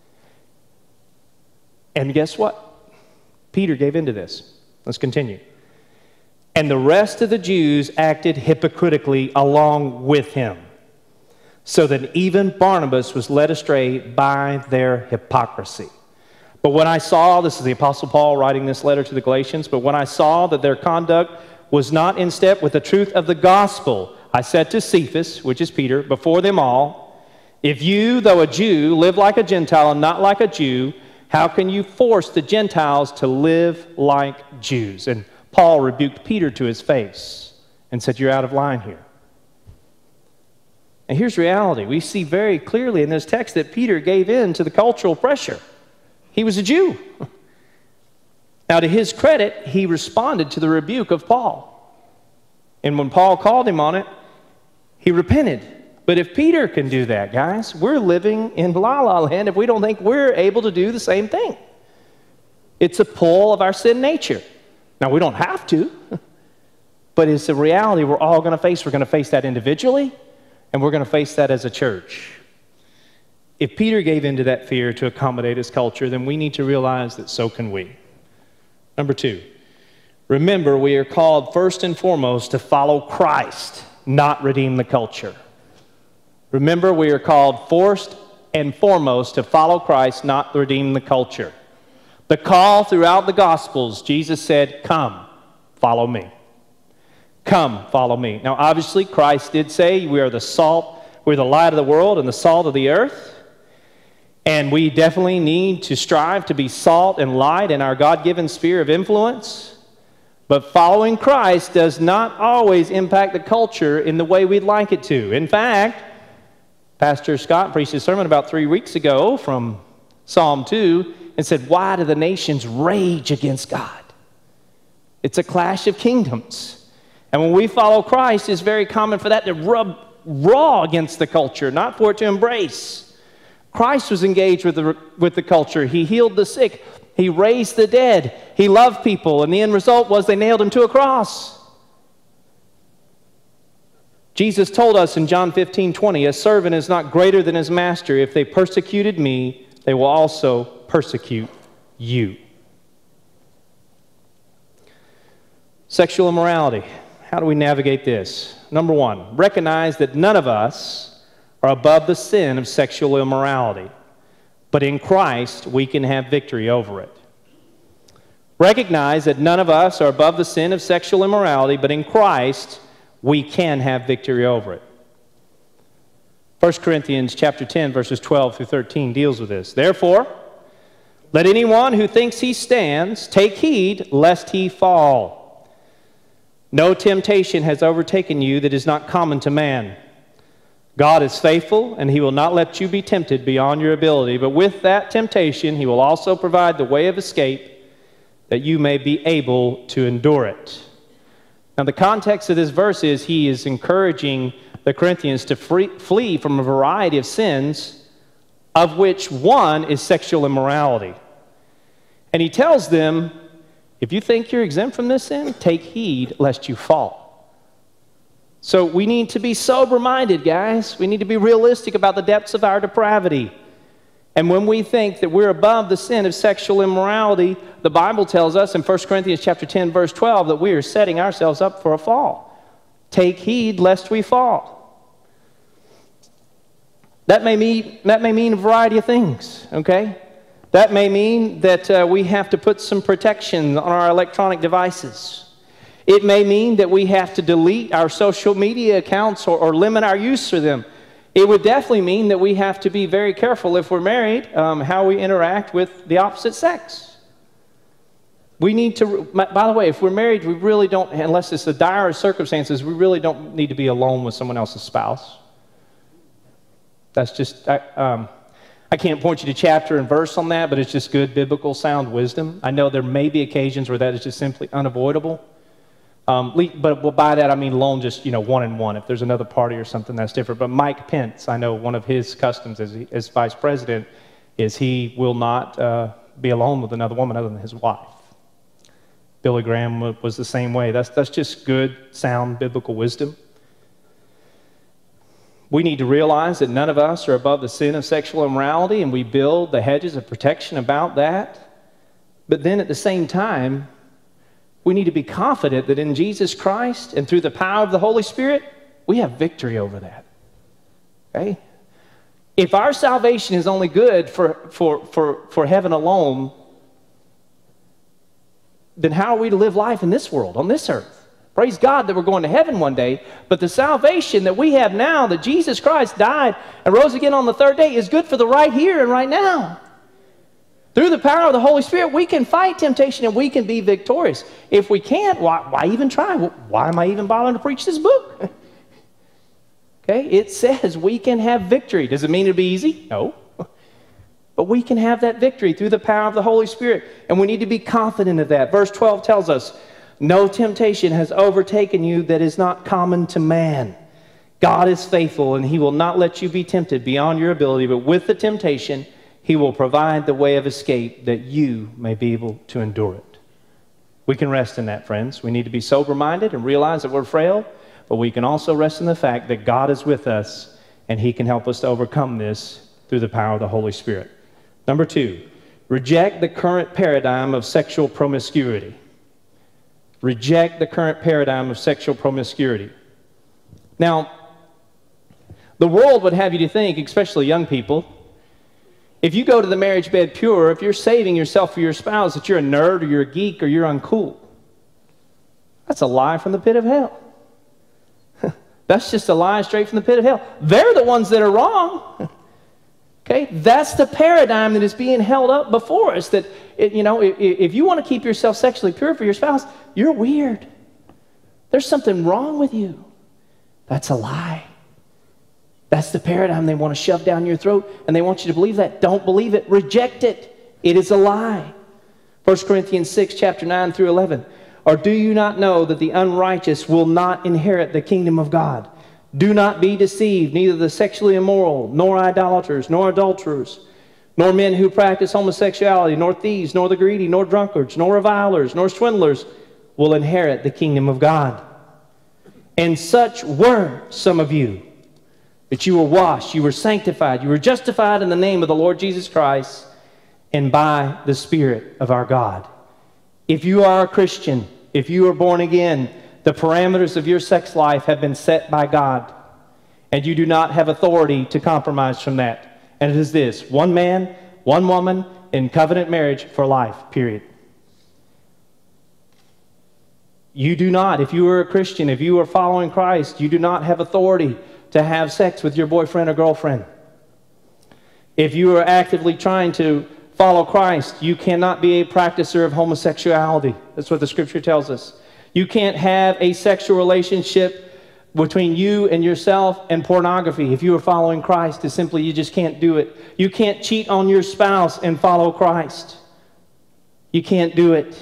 And guess what? Peter gave into this. Let's continue. And the rest of the Jews acted hypocritically along with him, so that even Barnabas was led astray by their hypocrisy. But when I saw, this is the Apostle Paul writing this letter to the Galatians, but when I saw that their conduct was not in step with the truth of the gospel, I said to Cephas, which is Peter, before them all, if you, though a Jew, live like a Gentile and not like a Jew, how can you force the Gentiles to live like Jews? And Paul rebuked Peter to his face and said, you're out of line here. And here's reality. We see very clearly in this text that Peter gave in to the cultural pressure. He was a Jew. Now, to his credit, he responded to the rebuke of Paul. And when Paul called him on it, he repented. But if Peter can do that, guys, we're living in la-la land if we don't think we're able to do the same thing. It's a pull of our sin nature. Now, we don't have to, but it's a reality we're all going to face. We're going to face that individually, and we're going to face that as a church. If Peter gave into that fear to accommodate his culture, then we need to realize that so can we. Number two, remember we are called first and foremost to follow Christ, not redeem the culture. Remember, we are called first and foremost to follow Christ, not redeem the culture. The call throughout the Gospels, Jesus said, come, follow me. Come, follow me. Now, obviously, Christ did say we are the salt, we're the light of the world and the salt of the earth. And we definitely need to strive to be salt and light in our God-given sphere of influence. But following Christ does not always impact the culture in the way we'd like it to. In fact, Pastor Scott preached a sermon about three weeks ago from Psalm two and said, why do the nations rage against God? It's a clash of kingdoms. And when we follow Christ, it's very common for that to rub raw against the culture, not for it to embrace. Christ was engaged with the, with the culture. He healed the sick. He raised the dead. He loved people. And the end result was they nailed him to a cross. Jesus told us in John fifteen twenty, a servant is not greater than his master. If they persecuted me, they will also persecute you. Sexual immorality. How do we navigate this? Number one, recognize that none of us are above the sin of sexual immorality, but in Christ we can have victory over it. Recognize that none of us are above the sin of sexual immorality, but in Christ we can have victory over it. First Corinthians chapter ten, verses twelve through thirteen deals with this. Therefore, let anyone who thinks he stands take heed lest he fall. No temptation has overtaken you that is not common to man. God is faithful, and he will not let you be tempted beyond your ability. But with that temptation, he will also provide the way of escape that you may be able to endure it. Now, the context of this verse is he is encouraging the Corinthians to free, flee from a variety of sins, of which one is sexual immorality. And he tells them, if you think you're exempt from this sin, take heed lest you fall. So we need to be sober-minded, guys. We need to be realistic about the depths of our depravity. And when we think that we're above the sin of sexual immorality, the Bible tells us in First Corinthians chapter ten, verse twelve, that we are setting ourselves up for a fall. Take heed lest we fall. That may mean, that may mean a variety of things, okay? That may mean that uh, we have to put some protection on our electronic devices. It may mean that we have to delete our social media accounts or, or limit our use for them. It would definitely mean that we have to be very careful if we're married, um, how we interact with the opposite sex. We need to, by the way, if we're married, we really don't, unless it's the direst circumstances, we really don't need to be alone with someone else's spouse. That's just, I, um, I can't point you to chapter and verse on that, but it's just good biblical sound wisdom. I know there may be occasions where that is just simply unavoidable. Um, but by that I mean alone, just, you know, one and one. If there's another party or something, that's different. But Mike Pence, I know one of his customs as, he, as vice president is he will not uh, be alone with another woman other than his wife. Billy Graham was the same way. That's, that's just good, sound biblical wisdom. We need to realize that none of us are above the sin of sexual immorality, and we build the hedges of protection about that. But then at the same time, we need to be confident that in Jesus Christ and through the power of the Holy Spirit, we have victory over that. Okay? If our salvation is only good for, for, for, for heaven alone, then how are we to live life in this world, on this earth? Praise God that we're going to heaven one day, but the salvation that we have now, that Jesus Christ died and rose again on the third day, is good for the right here and right now. Through the power of the Holy Spirit, we can fight temptation and we can be victorious. If we can't, why, why even try? Why am I even bothering to preach this book? Okay, it says we can have victory. Does it mean it'll be easy? No. But we can have that victory through the power of the Holy Spirit, and we need to be confident of that. Verse twelve tells us, no temptation has overtaken you that is not common to man. God is faithful, and he will not let you be tempted beyond your ability, but with the temptation, he will provide the way of escape that you may be able to endure it. We can rest in that, friends. We need to be sober-minded and realize that we're frail, but we can also rest in the fact that God is with us, and he can help us to overcome this through the power of the Holy Spirit. Number two, reject the current paradigm of sexual promiscuity. Reject the current paradigm of sexual promiscuity. Now, The world would have you to think, especially young people, if you go to the marriage bed pure, if you're saving yourself for your spouse, that you're a nerd or you're a geek or you're uncool. That's a lie from the pit of hell. That's just a lie straight from the pit of hell. They're the ones that are wrong. Okay, that's the paradigm that is being held up before us. That it, you know, if, if you want to keep yourself sexually pure for your spouse, you're weird. There's something wrong with you. That's a lie. That's the paradigm they want to shove down your throat, and they want you to believe that. Don't believe it. Reject it. It is a lie. First Corinthians six, chapter nine through eleven. Or do you not know that the unrighteous will not inherit the kingdom of God? Do not be deceived, neither the sexually immoral, nor idolaters, nor adulterers, nor men who practice homosexuality, nor thieves, nor the greedy, nor drunkards, nor revilers, nor swindlers will inherit the kingdom of God. And such were some of you. That you were washed, you were sanctified, you were justified in the name of the Lord Jesus Christ and by the Spirit of our God. If you are a Christian, if you are born again, the parameters of your sex life have been set by God, and you do not have authority to compromise from that. And it is this: one man, one woman in covenant marriage for life, period. You do not, if you are a Christian, if you are following Christ, you do not have authority to have sex with your boyfriend or girlfriend. If you are actively trying to follow Christ, you cannot be a practicer of homosexuality. That's what the Scripture tells us. You can't have a sexual relationship between you and yourself and pornography. If you are following Christ, it's simply you just can't do it. You can't cheat on your spouse and follow Christ. You can't do it.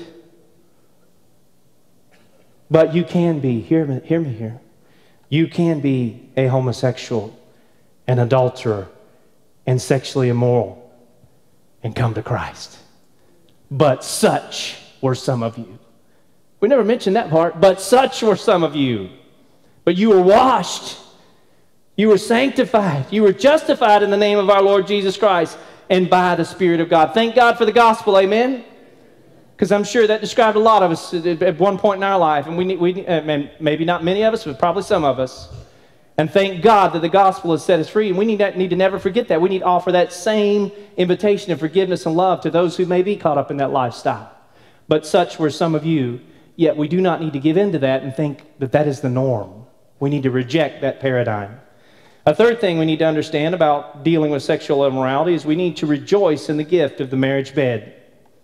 But you can be, hear me, hear me here. You can be a homosexual, an adulterer, and sexually immoral and come to Christ. But such were some of you. We never mentioned that part. But such were some of you. But you were washed. You were sanctified. You were justified in the name of our Lord Jesus Christ and by the Spirit of God. Thank God for the gospel, amen? Because I'm sure that described a lot of us at one point in our life. And we, we uh, maybe not many of us, but probably some of us. And thank God that the gospel has set us free. And we need, that, need to never forget that. We need to offer that same invitation of forgiveness and love to those who may be caught up in that lifestyle. But such were some of you. Yet we do not need to give in to that and think that that is the norm. We need to reject that paradigm. A third thing we need to understand about dealing with sexual immorality is we need to rejoice in the gift of the marriage bed.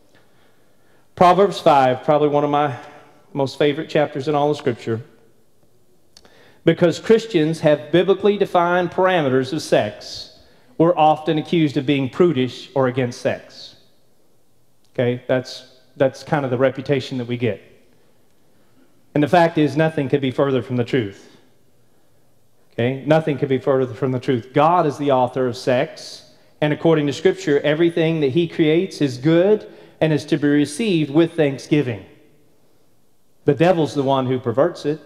Proverbs five, probably one of my most favorite chapters in all of Scripture. Because Christians have biblically defined parameters of sex, we're often accused of being prudish or against sex. Okay, that's, that's kind of the reputation that we get. And the fact is, nothing could be further from the truth. Okay, nothing could be further from the truth. God is the author of sex, and according to Scripture, everything that He creates is good and is to be received with thanksgiving. The devil's the one who perverts it.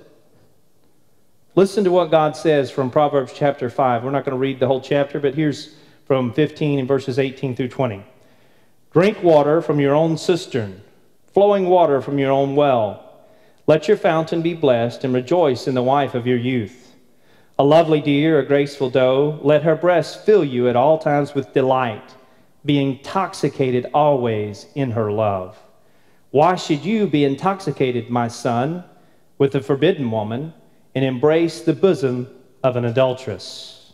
Listen to what God says from Proverbs chapter five. We're not going to read the whole chapter, but here's from fifteen and verses eighteen through twenty. Drink water from your own cistern, flowing water from your own well. Let your fountain be blessed, and rejoice in the wife of your youth. A lovely deer, a graceful doe, let her breast fill you at all times with delight, be intoxicated always in her love. Why should you be intoxicated, my son, with the forbidden woman, and embrace the bosom of an adulteress?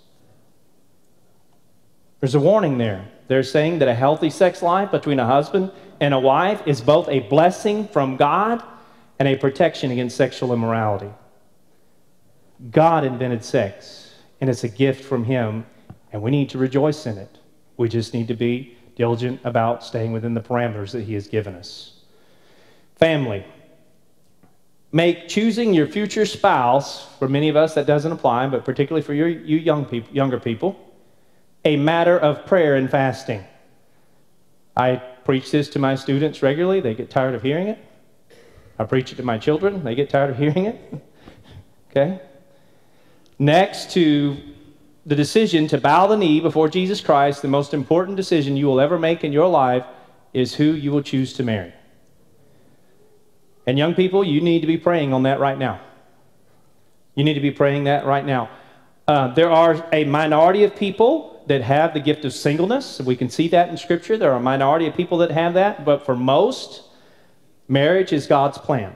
There's a warning there. They're saying that a healthy sex life between a husband and a wife is both a blessing from God and a protection against sexual immorality. God invented sex, and it's a gift from Him, and we need to rejoice in it. We just need to be diligent about staying within the parameters that He has given us. Family. Make choosing your future spouse, for many of us that doesn't apply, but particularly for your, you young people, younger people, a matter of prayer and fasting. I preach this to my students regularly. They get tired of hearing it. I preach it to my children. They get tired of hearing it. Okay? Next to the decision to bow the knee before Jesus Christ, the most important decision you will ever make in your life is who you will choose to marry. And young people, you need to be praying on that right now. You need to be praying that right now. Uh, there are a minority of people that have the gift of singleness. We can see that in Scripture. There are a minority of people that have that, but for most, marriage is God's plan.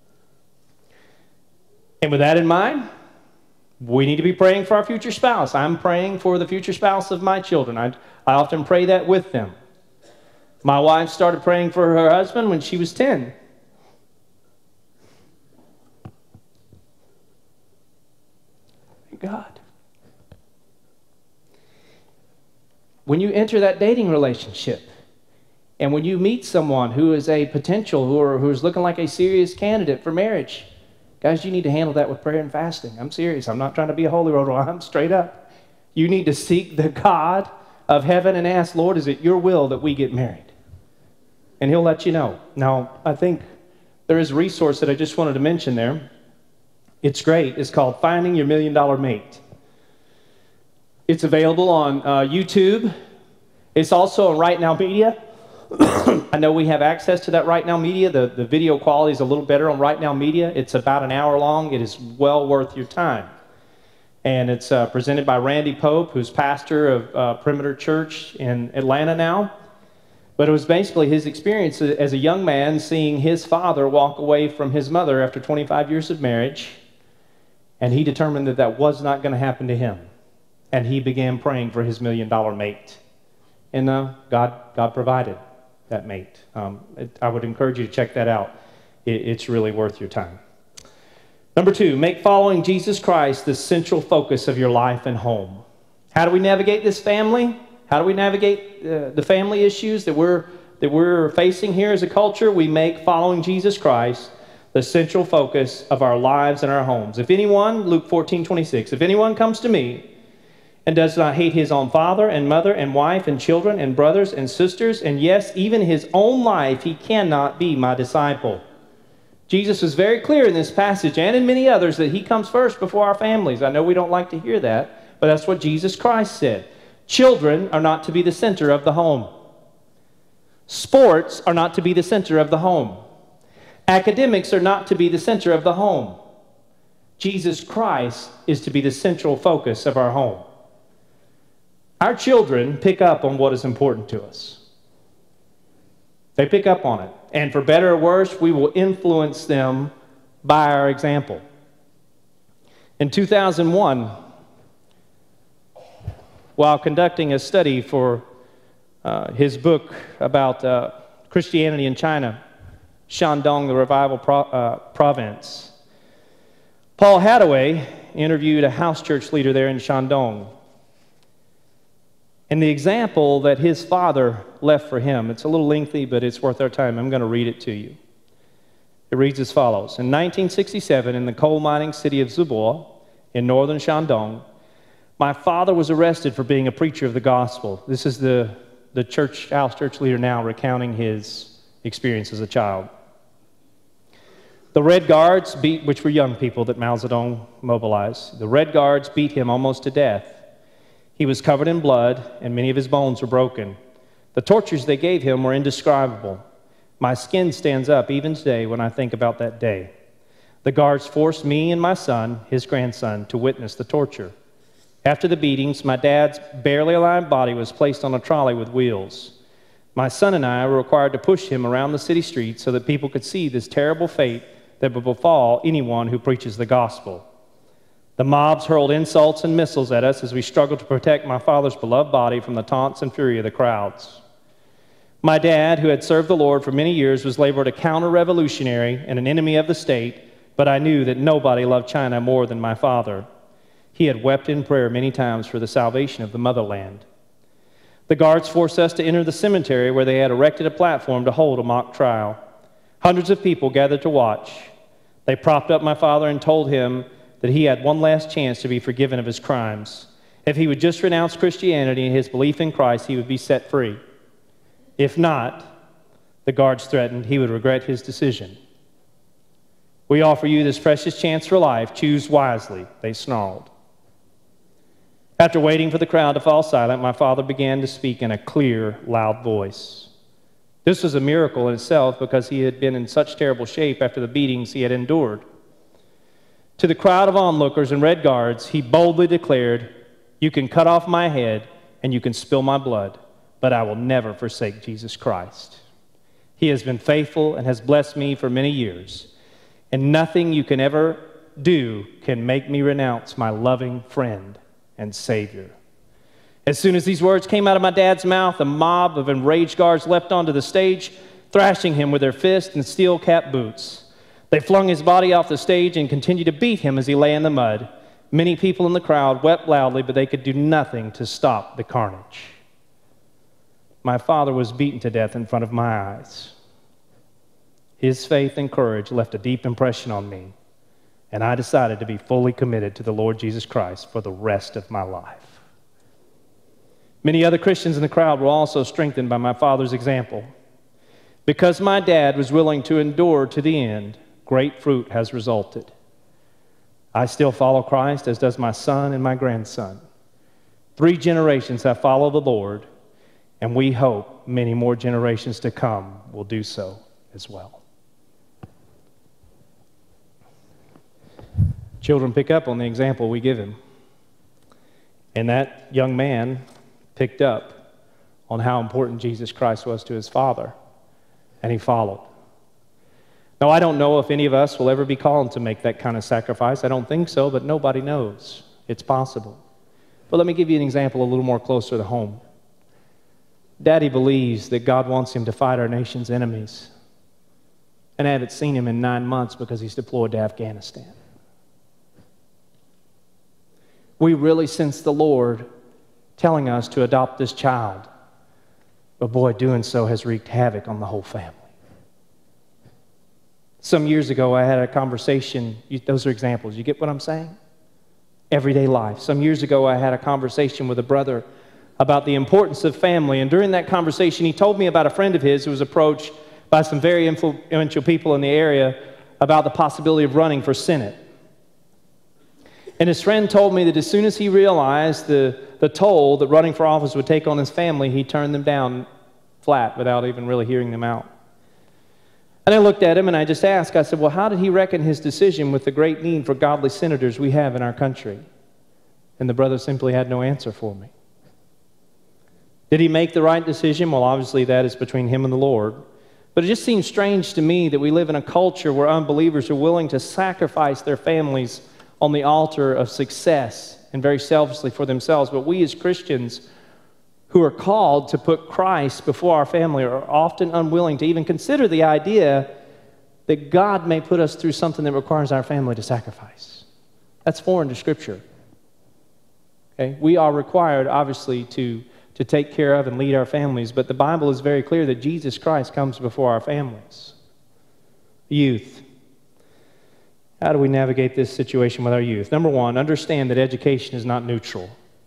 And with that in mind, we need to be praying for our future spouse. I'm praying for the future spouse of my children. I, I often pray that with them. My wife started praying for her husband when she was ten. Thank God. When you enter that dating relationship, and when you meet someone who is a potential, who are, who is looking like a serious candidate for marriage, guys, you need to handle that with prayer and fasting. I'm serious. I'm not trying to be a holy roller. I'm straight up. You need to seek the God of heaven and ask, Lord, is it your will that we get married? And he'll let you know. Now, I think there is a resource that I just wanted to mention there. It's great. It's called Finding Your Million Dollar Mate. It's available on uh, YouTube. It's also on Right Now Media. I know we have access to that Right Now Media. The, the video quality is a little better on Right Now Media. It's about an hour long. It is well worth your time. And it's uh, presented by Randy Pope, who's pastor of uh, Perimeter Church in Atlanta now. But it was basically his experience as a young man seeing his father walk away from his mother after twenty-five years of marriage. And he determined that that was not going to happen to him. And he began praying for his million-dollar mate. And uh, God, God provided that mate. Um, it, I would encourage you to check that out. It, it's really worth your time. Number two, make following Jesus Christ the central focus of your life and home. How do we navigate this family? How do we navigate uh, the family issues that we're, that we're facing here as a culture? We make following Jesus Christ the central focus of our lives and our homes. If anyone, Luke fourteen twenty-six, if anyone comes to me and does not hate his own father and mother and wife and children and brothers and sisters, and yes, even his own life, he cannot be my disciple. Jesus was very clear in this passage and in many others that he comes first before our families. I know we don't like to hear that, but that's what Jesus Christ said. Children are not to be the center of the home. Sports are not to be the center of the home. Academics are not to be the center of the home. Jesus Christ is to be the central focus of our home. Our children pick up on what is important to us. They pick up on it. And for better or worse, we will influence them by our example. In two thousand one, while conducting a study for uh, his book about uh, Christianity in China, Shandong, the Revival Pro uh, Province, Paul Hadaway interviewed a house church leader there in Shandong. And the example that his father left for him, it's a little lengthy, but it's worth our time. I'm going to read it to you. It reads as follows. In nineteen sixty-seven, in the coal mining city of Zubo in northern Shandong, my father was arrested for being a preacher of the gospel. This is the, the church, house church leader now recounting his experience as a child. The Red Guards beat, which were young people that Mao Zedong mobilized, the Red Guards beat him almost to death. He was covered in blood, and many of his bones were broken. The tortures they gave him were indescribable. My skin stands up even today when I think about that day. The guards forced me and my son, his grandson, to witness the torture. After the beatings, my dad's barely alive body was placed on a trolley with wheels. My son and I were required to push him around the city streets so that people could see this terrible fate that would befall anyone who preaches the gospel. The mobs hurled insults and missiles at us as we struggled to protect my father's beloved body from the taunts and fury of the crowds. My dad, who had served the Lord for many years, was labeled a counter-revolutionary and an enemy of the state, but I knew that nobody loved China more than my father. He had wept in prayer many times for the salvation of the motherland. The guards forced us to enter the cemetery where they had erected a platform to hold a mock trial. Hundreds of people gathered to watch. They propped up my father and told him that he had one last chance to be forgiven of his crimes. If he would just renounce Christianity and his belief in Christ, he would be set free. If not, the guards threatened, he would regret his decision. We offer you this precious chance for life. Choose wisely, they snarled. After waiting for the crowd to fall silent, my father began to speak in a clear, loud voice. This was a miracle in itself because he had been in such terrible shape after the beatings he had endured. To the crowd of onlookers and Red Guards, he boldly declared, "You can cut off my head and you can spill my blood, but I will never forsake Jesus Christ. He has been faithful and has blessed me for many years, and nothing you can ever do can make me renounce my loving friend and Savior." As soon as these words came out of my dad's mouth, a mob of enraged guards leapt onto the stage, thrashing him with their fists and steel-capped boots. They flung his body off the stage and continued to beat him as he lay in the mud. Many people in the crowd wept loudly, but they could do nothing to stop the carnage. My father was beaten to death in front of my eyes. His faith and courage left a deep impression on me, and I decided to be fully committed to the Lord Jesus Christ for the rest of my life. Many other Christians in the crowd were also strengthened by my father's example. Because my dad was willing to endure to the end, great fruit has resulted. I still follow Christ, as does my son and my grandson. Three generations have followed the Lord, and we hope many more generations to come will do so as well. Children pick up on the example we give him. And that young man picked up on how important Jesus Christ was to his father, and he followed. Now, I don't know if any of us will ever be called to make that kind of sacrifice. I don't think so, but nobody knows. It's possible. But let me give you an example a little more closer to home. Daddy believes that God wants him to fight our nation's enemies. And I haven't seen him in nine months because he's deployed to Afghanistan. We really sense the Lord telling us to adopt this child. But boy, doing so has wreaked havoc on the whole family. Some years ago, I had a conversation. You, those are examples. You get what I'm saying? Everyday life. Some years ago, I had a conversation with a brother about the importance of family. And during that conversation, he told me about a friend of his who was approached by some very influential people in the area about the possibility of running for Senate. And his friend told me that as soon as he realized the, the toll that running for office would take on his family, he turned them down flat without even really hearing them out. And I looked at him and I just asked, I said, well, how did he reckon his decision with the great need for godly senators we have in our country? And the brother simply had no answer for me. Did he make the right decision? Well, obviously that is between him and the Lord. But it just seems strange to me that we live in a culture where unbelievers are willing to sacrifice their families on the altar of success and very selfishly for themselves. But we as Christians who are called to put Christ before our family are often unwilling to even consider the idea that God may put us through something that requires our family to sacrifice. That's foreign to Scripture. Okay? We are required, obviously, to, to take care of and lead our families, but the Bible is very clear that Jesus Christ comes before our families. Youth. How do we navigate this situation with our youth? Number one, understand that education is not neutral.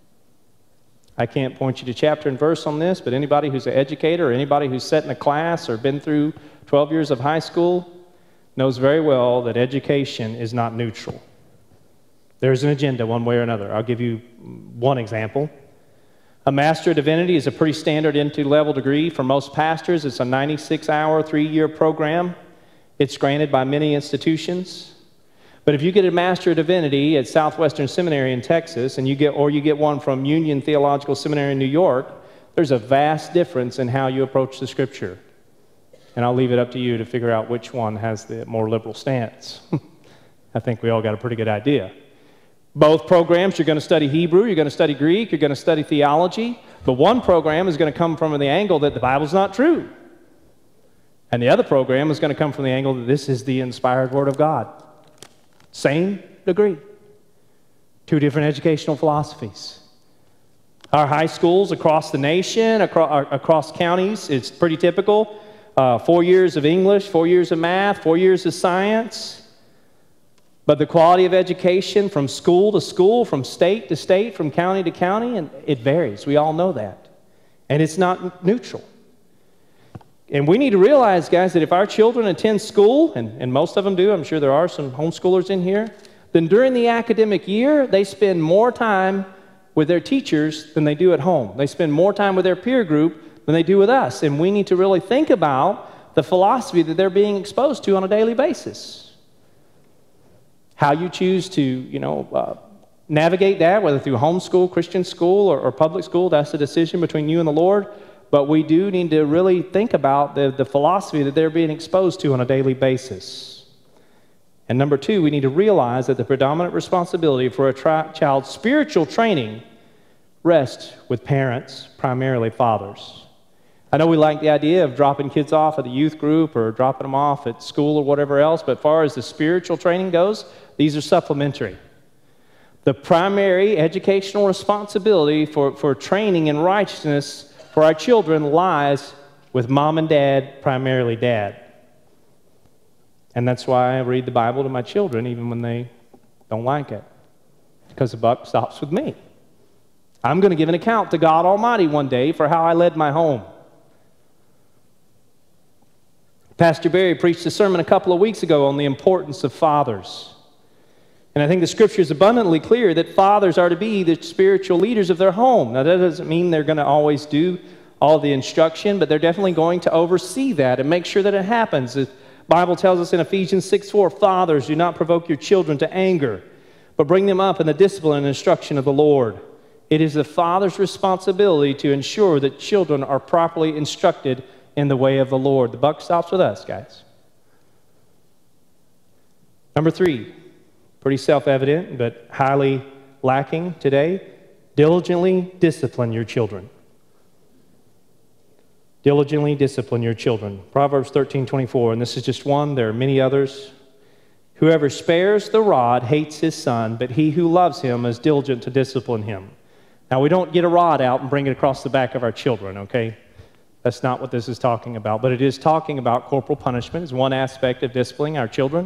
I can't point you to chapter and verse on this, but anybody who's an educator or anybody who's sat in a class or been through twelve years of high school knows very well that education is not neutral. There's an agenda one way or another. I'll give you one example. A Master of Divinity is a pretty standard entry-level degree. For most pastors, it's a ninety-six hour, three-year program. It's granted by many institutions. But if you get a Master of Divinity at Southwestern Seminary in Texas, and you get, or you get one from Union Theological Seminary in New York, there's a vast difference in how you approach the Scripture. And I'll leave it up to you to figure out which one has the more liberal stance. I think we all got a pretty good idea. Both programs, you're going to study Hebrew, you're going to study Greek, you're going to study theology, but one program is going to come from the angle that the Bible's not true. And the other program is going to come from the angle that this is the inspired Word of God. Same degree. Two different educational philosophies. Our high schools across the nation, across, across counties, it's pretty typical. Uh, four years of English, four years of math, four years of science. But the quality of education from school to school, from state to state, from county to county, and it varies. We all know that. And it's not neutral. And we need to realize, guys, that if our children attend school, and, and most of them do, I'm sure there are some homeschoolers in here, then during the academic year, they spend more time with their teachers than they do at home. They spend more time with their peer group than they do with us. And we need to really think about the philosophy that they're being exposed to on a daily basis. How you choose to, you know, uh, navigate that, whether through homeschool, Christian school, or, or public school, that's a decision between you and the Lord. But we do need to really think about the, the philosophy that they're being exposed to on a daily basis. And number two, we need to realize that the predominant responsibility for a tri- child's spiritual training rests with parents, primarily fathers. I know we like the idea of dropping kids off at a youth group or dropping them off at school or whatever else, but as far as the spiritual training goes, these are supplementary. The primary educational responsibility for, for training in righteousness for our children lies with mom and dad, primarily dad. And that's why I read the Bible to my children even when they don't like it, because the buck stops with me. I'm going to give an account to God Almighty one day for how I led my home. Pastor Barry preached a sermon a couple of weeks ago on the importance of fathers. And I think the scripture is abundantly clear that fathers are to be the spiritual leaders of their home. Now, that doesn't mean they're going to always do all the instruction, but they're definitely going to oversee that and make sure that it happens. The Bible tells us in Ephesians six four, fathers, do not provoke your children to anger, but bring them up in the discipline and instruction of the Lord. It is the father's responsibility to ensure that children are properly instructed in the way of the Lord. The buck stops with us, guys. Number three. Pretty self-evident, but highly lacking today. Diligently discipline your children. Diligently discipline your children. Proverbs thirteen twenty-four, and this is just one. There are many others. Whoever spares the rod hates his son, but he who loves him is diligent to discipline him. Now, we don't get a rod out and bring it across the back of our children, okay? That's not what this is talking about, but it is talking about corporal punishment as one aspect of disciplining our children.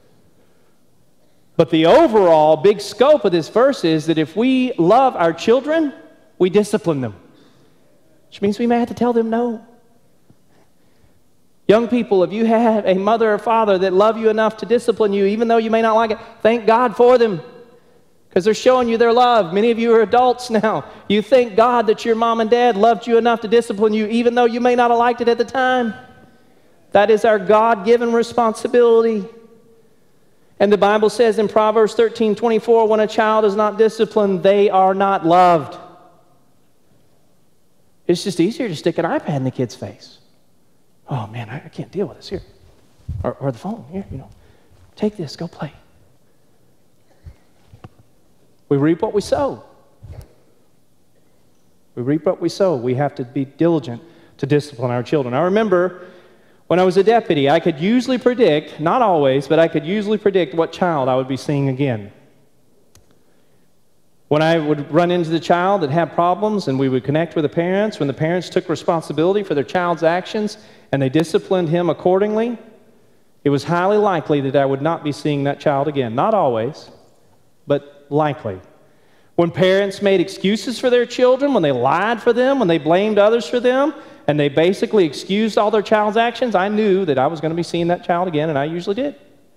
But the overall big scope of this verse is that if we love our children, we discipline them, which means we may have to tell them no. Young people, if you have a mother or father that love you enough to discipline you, even though you may not like it, thank God for them, because they're showing you their love. Many of you are adults now. You thank God that your mom and dad loved you enough to discipline you, even though you may not have liked it at the time. That is our God-given responsibility. And the Bible says in Proverbs thirteen twenty-four, when a child is not disciplined, they are not loved. It's just easier to stick an iPad in the kid's face. Oh, man, I can't deal with this. Here. Or, or the phone. Here, you know. Take this, go play. We reap what we sow. We reap what we sow. We have to be diligent to discipline our children. I remember when I was a deputy, I could usually predict, not always, but I could usually predict what child I would be seeing again. When I would run into the child that had problems and we would connect with the parents, when the parents took responsibility for their child's actions and they disciplined him accordingly, it was highly likely that I would not be seeing that child again. Not always, but likely. When parents made excuses for their children, when they lied for them, when they blamed others for them, and they basically excused all their child's actions, I knew that I was going to be seeing that child again, and I usually did.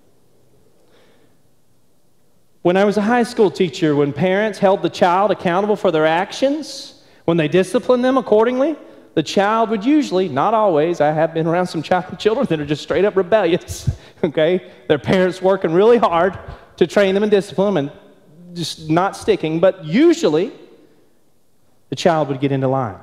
When I was a high school teacher, when parents held the child accountable for their actions, when they disciplined them accordingly, the child would usually, not always, I have been around some child children that are just straight up rebellious, okay? Their parents working really hard to train them and discipline them and just not sticking, but usually the child would get into line.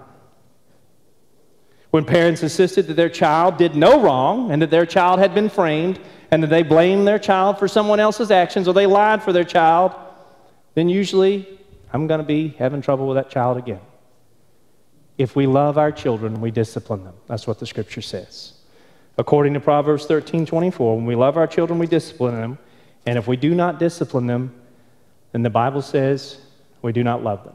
When parents insisted that their child did no wrong and that their child had been framed and that they blamed their child for someone else's actions or they lied for their child, then usually I'm going to be having trouble with that child again. If we love our children, we discipline them. That's what the scripture says. According to Proverbs thirteen twenty-four, when we love our children, we discipline them. And if we do not discipline them, then the Bible says we do not love them.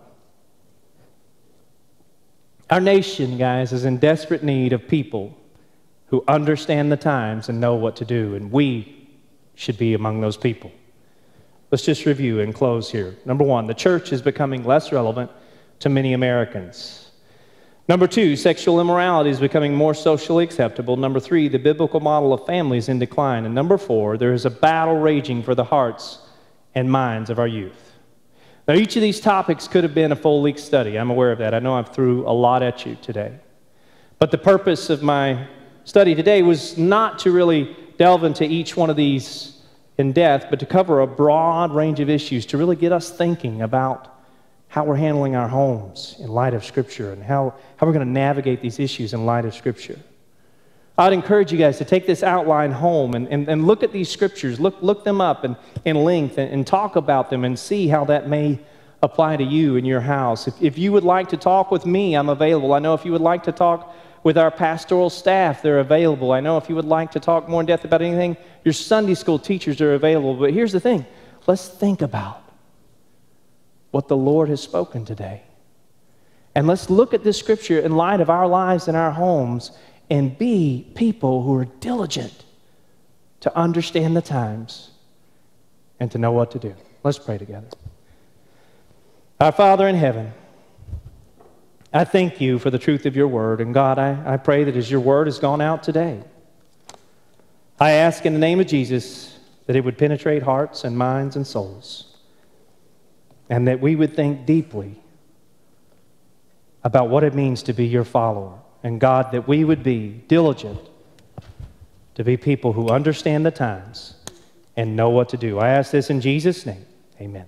Our nation, guys, is in desperate need of people who understand the times and know what to do, and we should be among those people. Let's just review and close here. Number one, the church is becoming less relevant to many Americans. Number two, sexual immorality is becoming more socially acceptable. Number three, the biblical model of family is in decline. And number four, there is a battle raging for the hearts and minds of our youth. Now, each of these topics could have been a full-length study. I'm aware of that. I know I've threw a lot at you today. But the purpose of my study today was not to really delve into each one of these in depth, but to cover a broad range of issues to really get us thinking about how we're handling our homes in light of Scripture and how, how we're going to navigate these issues in light of Scripture. I'd encourage you guys to take this outline home and, and, and look at these Scriptures, look, look them up in, in length and, and talk about them and see how that may apply to you in your house. If, if you would like to talk with me, I'm available. I know if you would like to talk with our pastoral staff, they're available. I know if you would like to talk more in depth about anything, your Sunday school teachers are available. But here's the thing. Let's think about what the Lord has spoken today. And let's look at this Scripture in light of our lives and our homes and be people who are diligent to understand the times and to know what to do. Let's pray together. Our Father in heaven, I thank you for the truth of your word. And God, I, I pray that as your word has gone out today, I ask in the name of Jesus that it would penetrate hearts and minds and souls, and that we would think deeply about what it means to be your follower. And God, that we would be diligent to be people who understand the times and know what to do. I ask this in Jesus' name. Amen.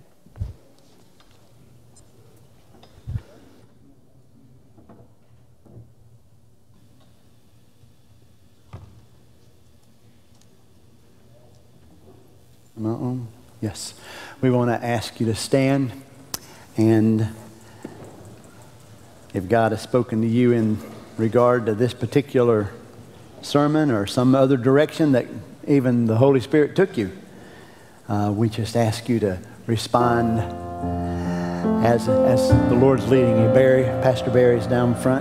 Uh-oh. Yes. We want to ask you to stand, and if God has spoken to you in regard to this particular sermon or some other direction that even the Holy Spirit took you, uh, we just ask you to respond as, as the Lord's leading you. Barry, Pastor Barry's down front.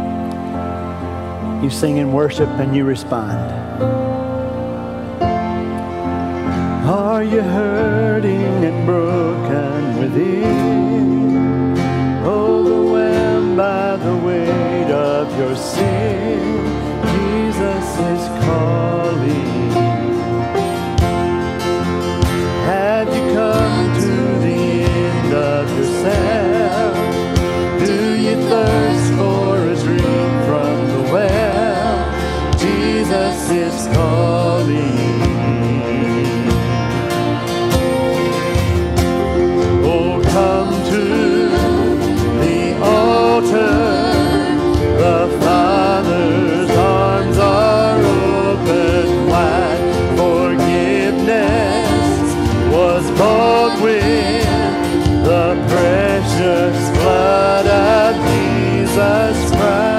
You sing in worship and you respond. Are you hurting and broken within, overwhelmed by the weight of your sin? Jesus is calling. Have you come to the end of yourself? Do you thirst for a drink from the well? Jesus is calling. Come to the altar, the Father's arms are open wide. Forgiveness was bought with the precious blood of Jesus Christ.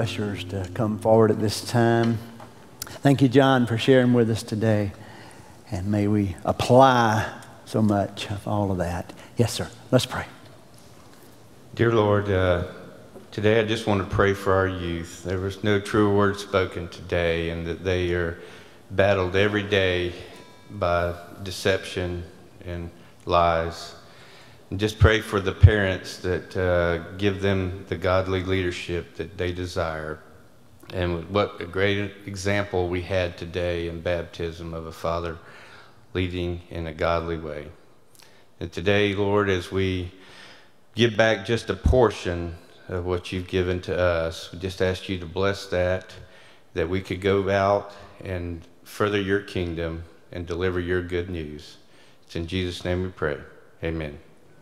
ushers to come forward at this time. Thank you, John, for sharing with us today. And may we apply so much of all of that. Yes, sir. Let's pray. Dear Lord, uh, today I just want to pray for our youth. There was no true word spoken today, and that they are battled every day by deception and lies. And just pray for the parents that uh, give them the godly leadership that they desire. And what a great example we had today in baptism of a father leading in a godly way. And today, Lord, as we give back just a portion of what you've given to us, we just ask you to bless that, that we could go out and further your kingdom and deliver your good news. It's in Jesus' name we pray. Amen.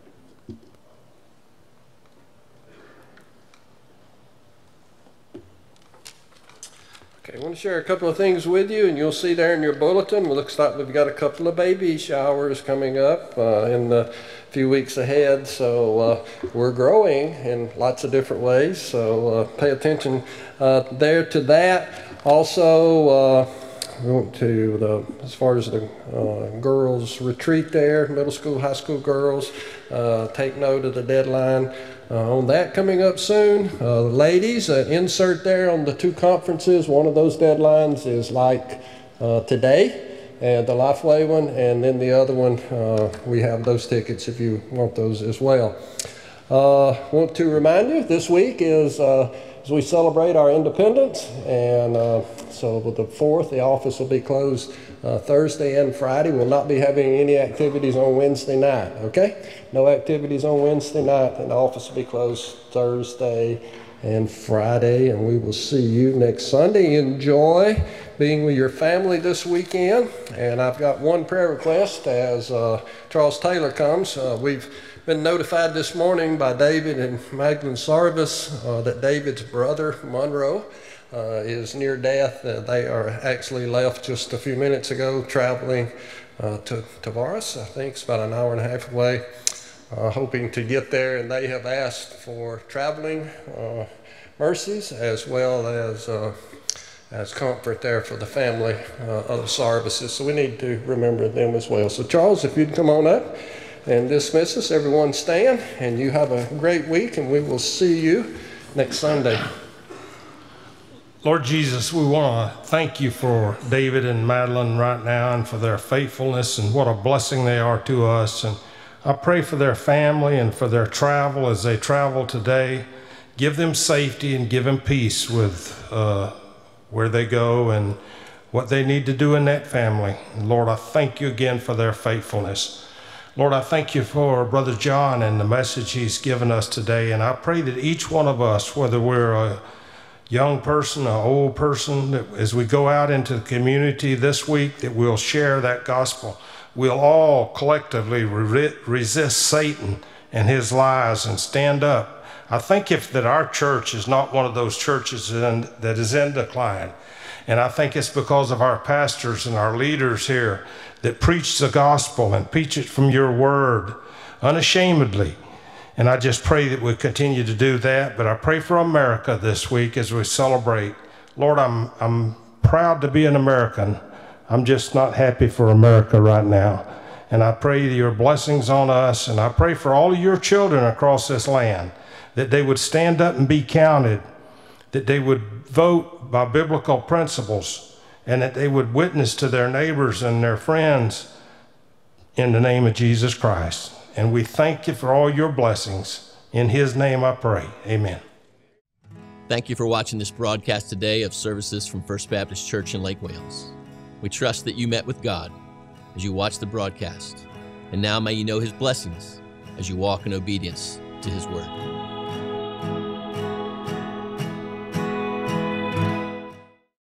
Okay, I want to share a couple of things with you, and you'll see there in your bulletin, it looks like we've got a couple of baby showers coming up uh, in the few weeks ahead, so uh, we're growing in lots of different ways, so uh, pay attention uh, there to that. Also, uh, we went to the, as far as the uh, girls' retreat there, middle school, high school girls, uh, take note of the deadline uh, on that coming up soon. Uh, ladies, uh, insert there on the two conferences, one of those deadlines is like uh, today, and the Lifeway one, and then the other one, uh, we have those tickets if you want those as well. Uh, want to remind you, this week is uh, as we celebrate our independence, and uh, so with the fourth, the office will be closed uh, Thursday and Friday. We'll not be having any activities on Wednesday night, okay? No activities on Wednesday night, and the office will be closed Thursday and Friday, and we will see you next Sunday. Enjoy being with your family this weekend. And I've got one prayer request as uh, Charles Taylor comes. Uh, we've been notified this morning by David and Magdalene Sarvis uh, that David's brother, Monroe, uh, is near death. Uh, they are actually left just a few minutes ago traveling uh, to Tavares. I think it's about an hour and a half away. Uh, hoping to get there, and they have asked for traveling uh, mercies as well as uh, as comfort there for the family uh, of the services. So we need to remember them as well. So Charles, if you'd come on up and dismiss us, everyone stand, and you have a great week, and we will see you next Sunday. Lord Jesus, we want to thank you for David and Madeline right now and for their faithfulness, and what a blessing they are to us. And I pray for their family and for their travel as they travel today. Give them safety and give them peace with uh, where they go and what they need to do in that family. And Lord, I thank you again for their faithfulness. Lord, I thank you for Brother John and the message he's given us today. And I pray that each one of us, whether we're a young person, an old person, that as we go out into the community this week, that we'll share that gospel. We'll all collectively re resist Satan and his lies and stand up. I think if that our church is not one of those churches in, that is in decline. And I think it's because of our pastors and our leaders here that preach the gospel and preach it from your word unashamedly. And I just pray that we continue to do that. But I pray for America this week as we celebrate. Lord, I'm, I'm proud to be an American. I'm just not happy for America right now. And I pray your blessings on us, and I pray for all of your children across this land, that they would stand up and be counted, that they would vote by biblical principles, and that they would witness to their neighbors and their friends in the name of Jesus Christ. And we thank you for all your blessings. In his name I pray. Amen. Thank you for watching this broadcast today of services from First Baptist Church in Lake Wales. We trust that you met with God as you watched the broadcast, and now may you know his blessings as you walk in obedience to his word.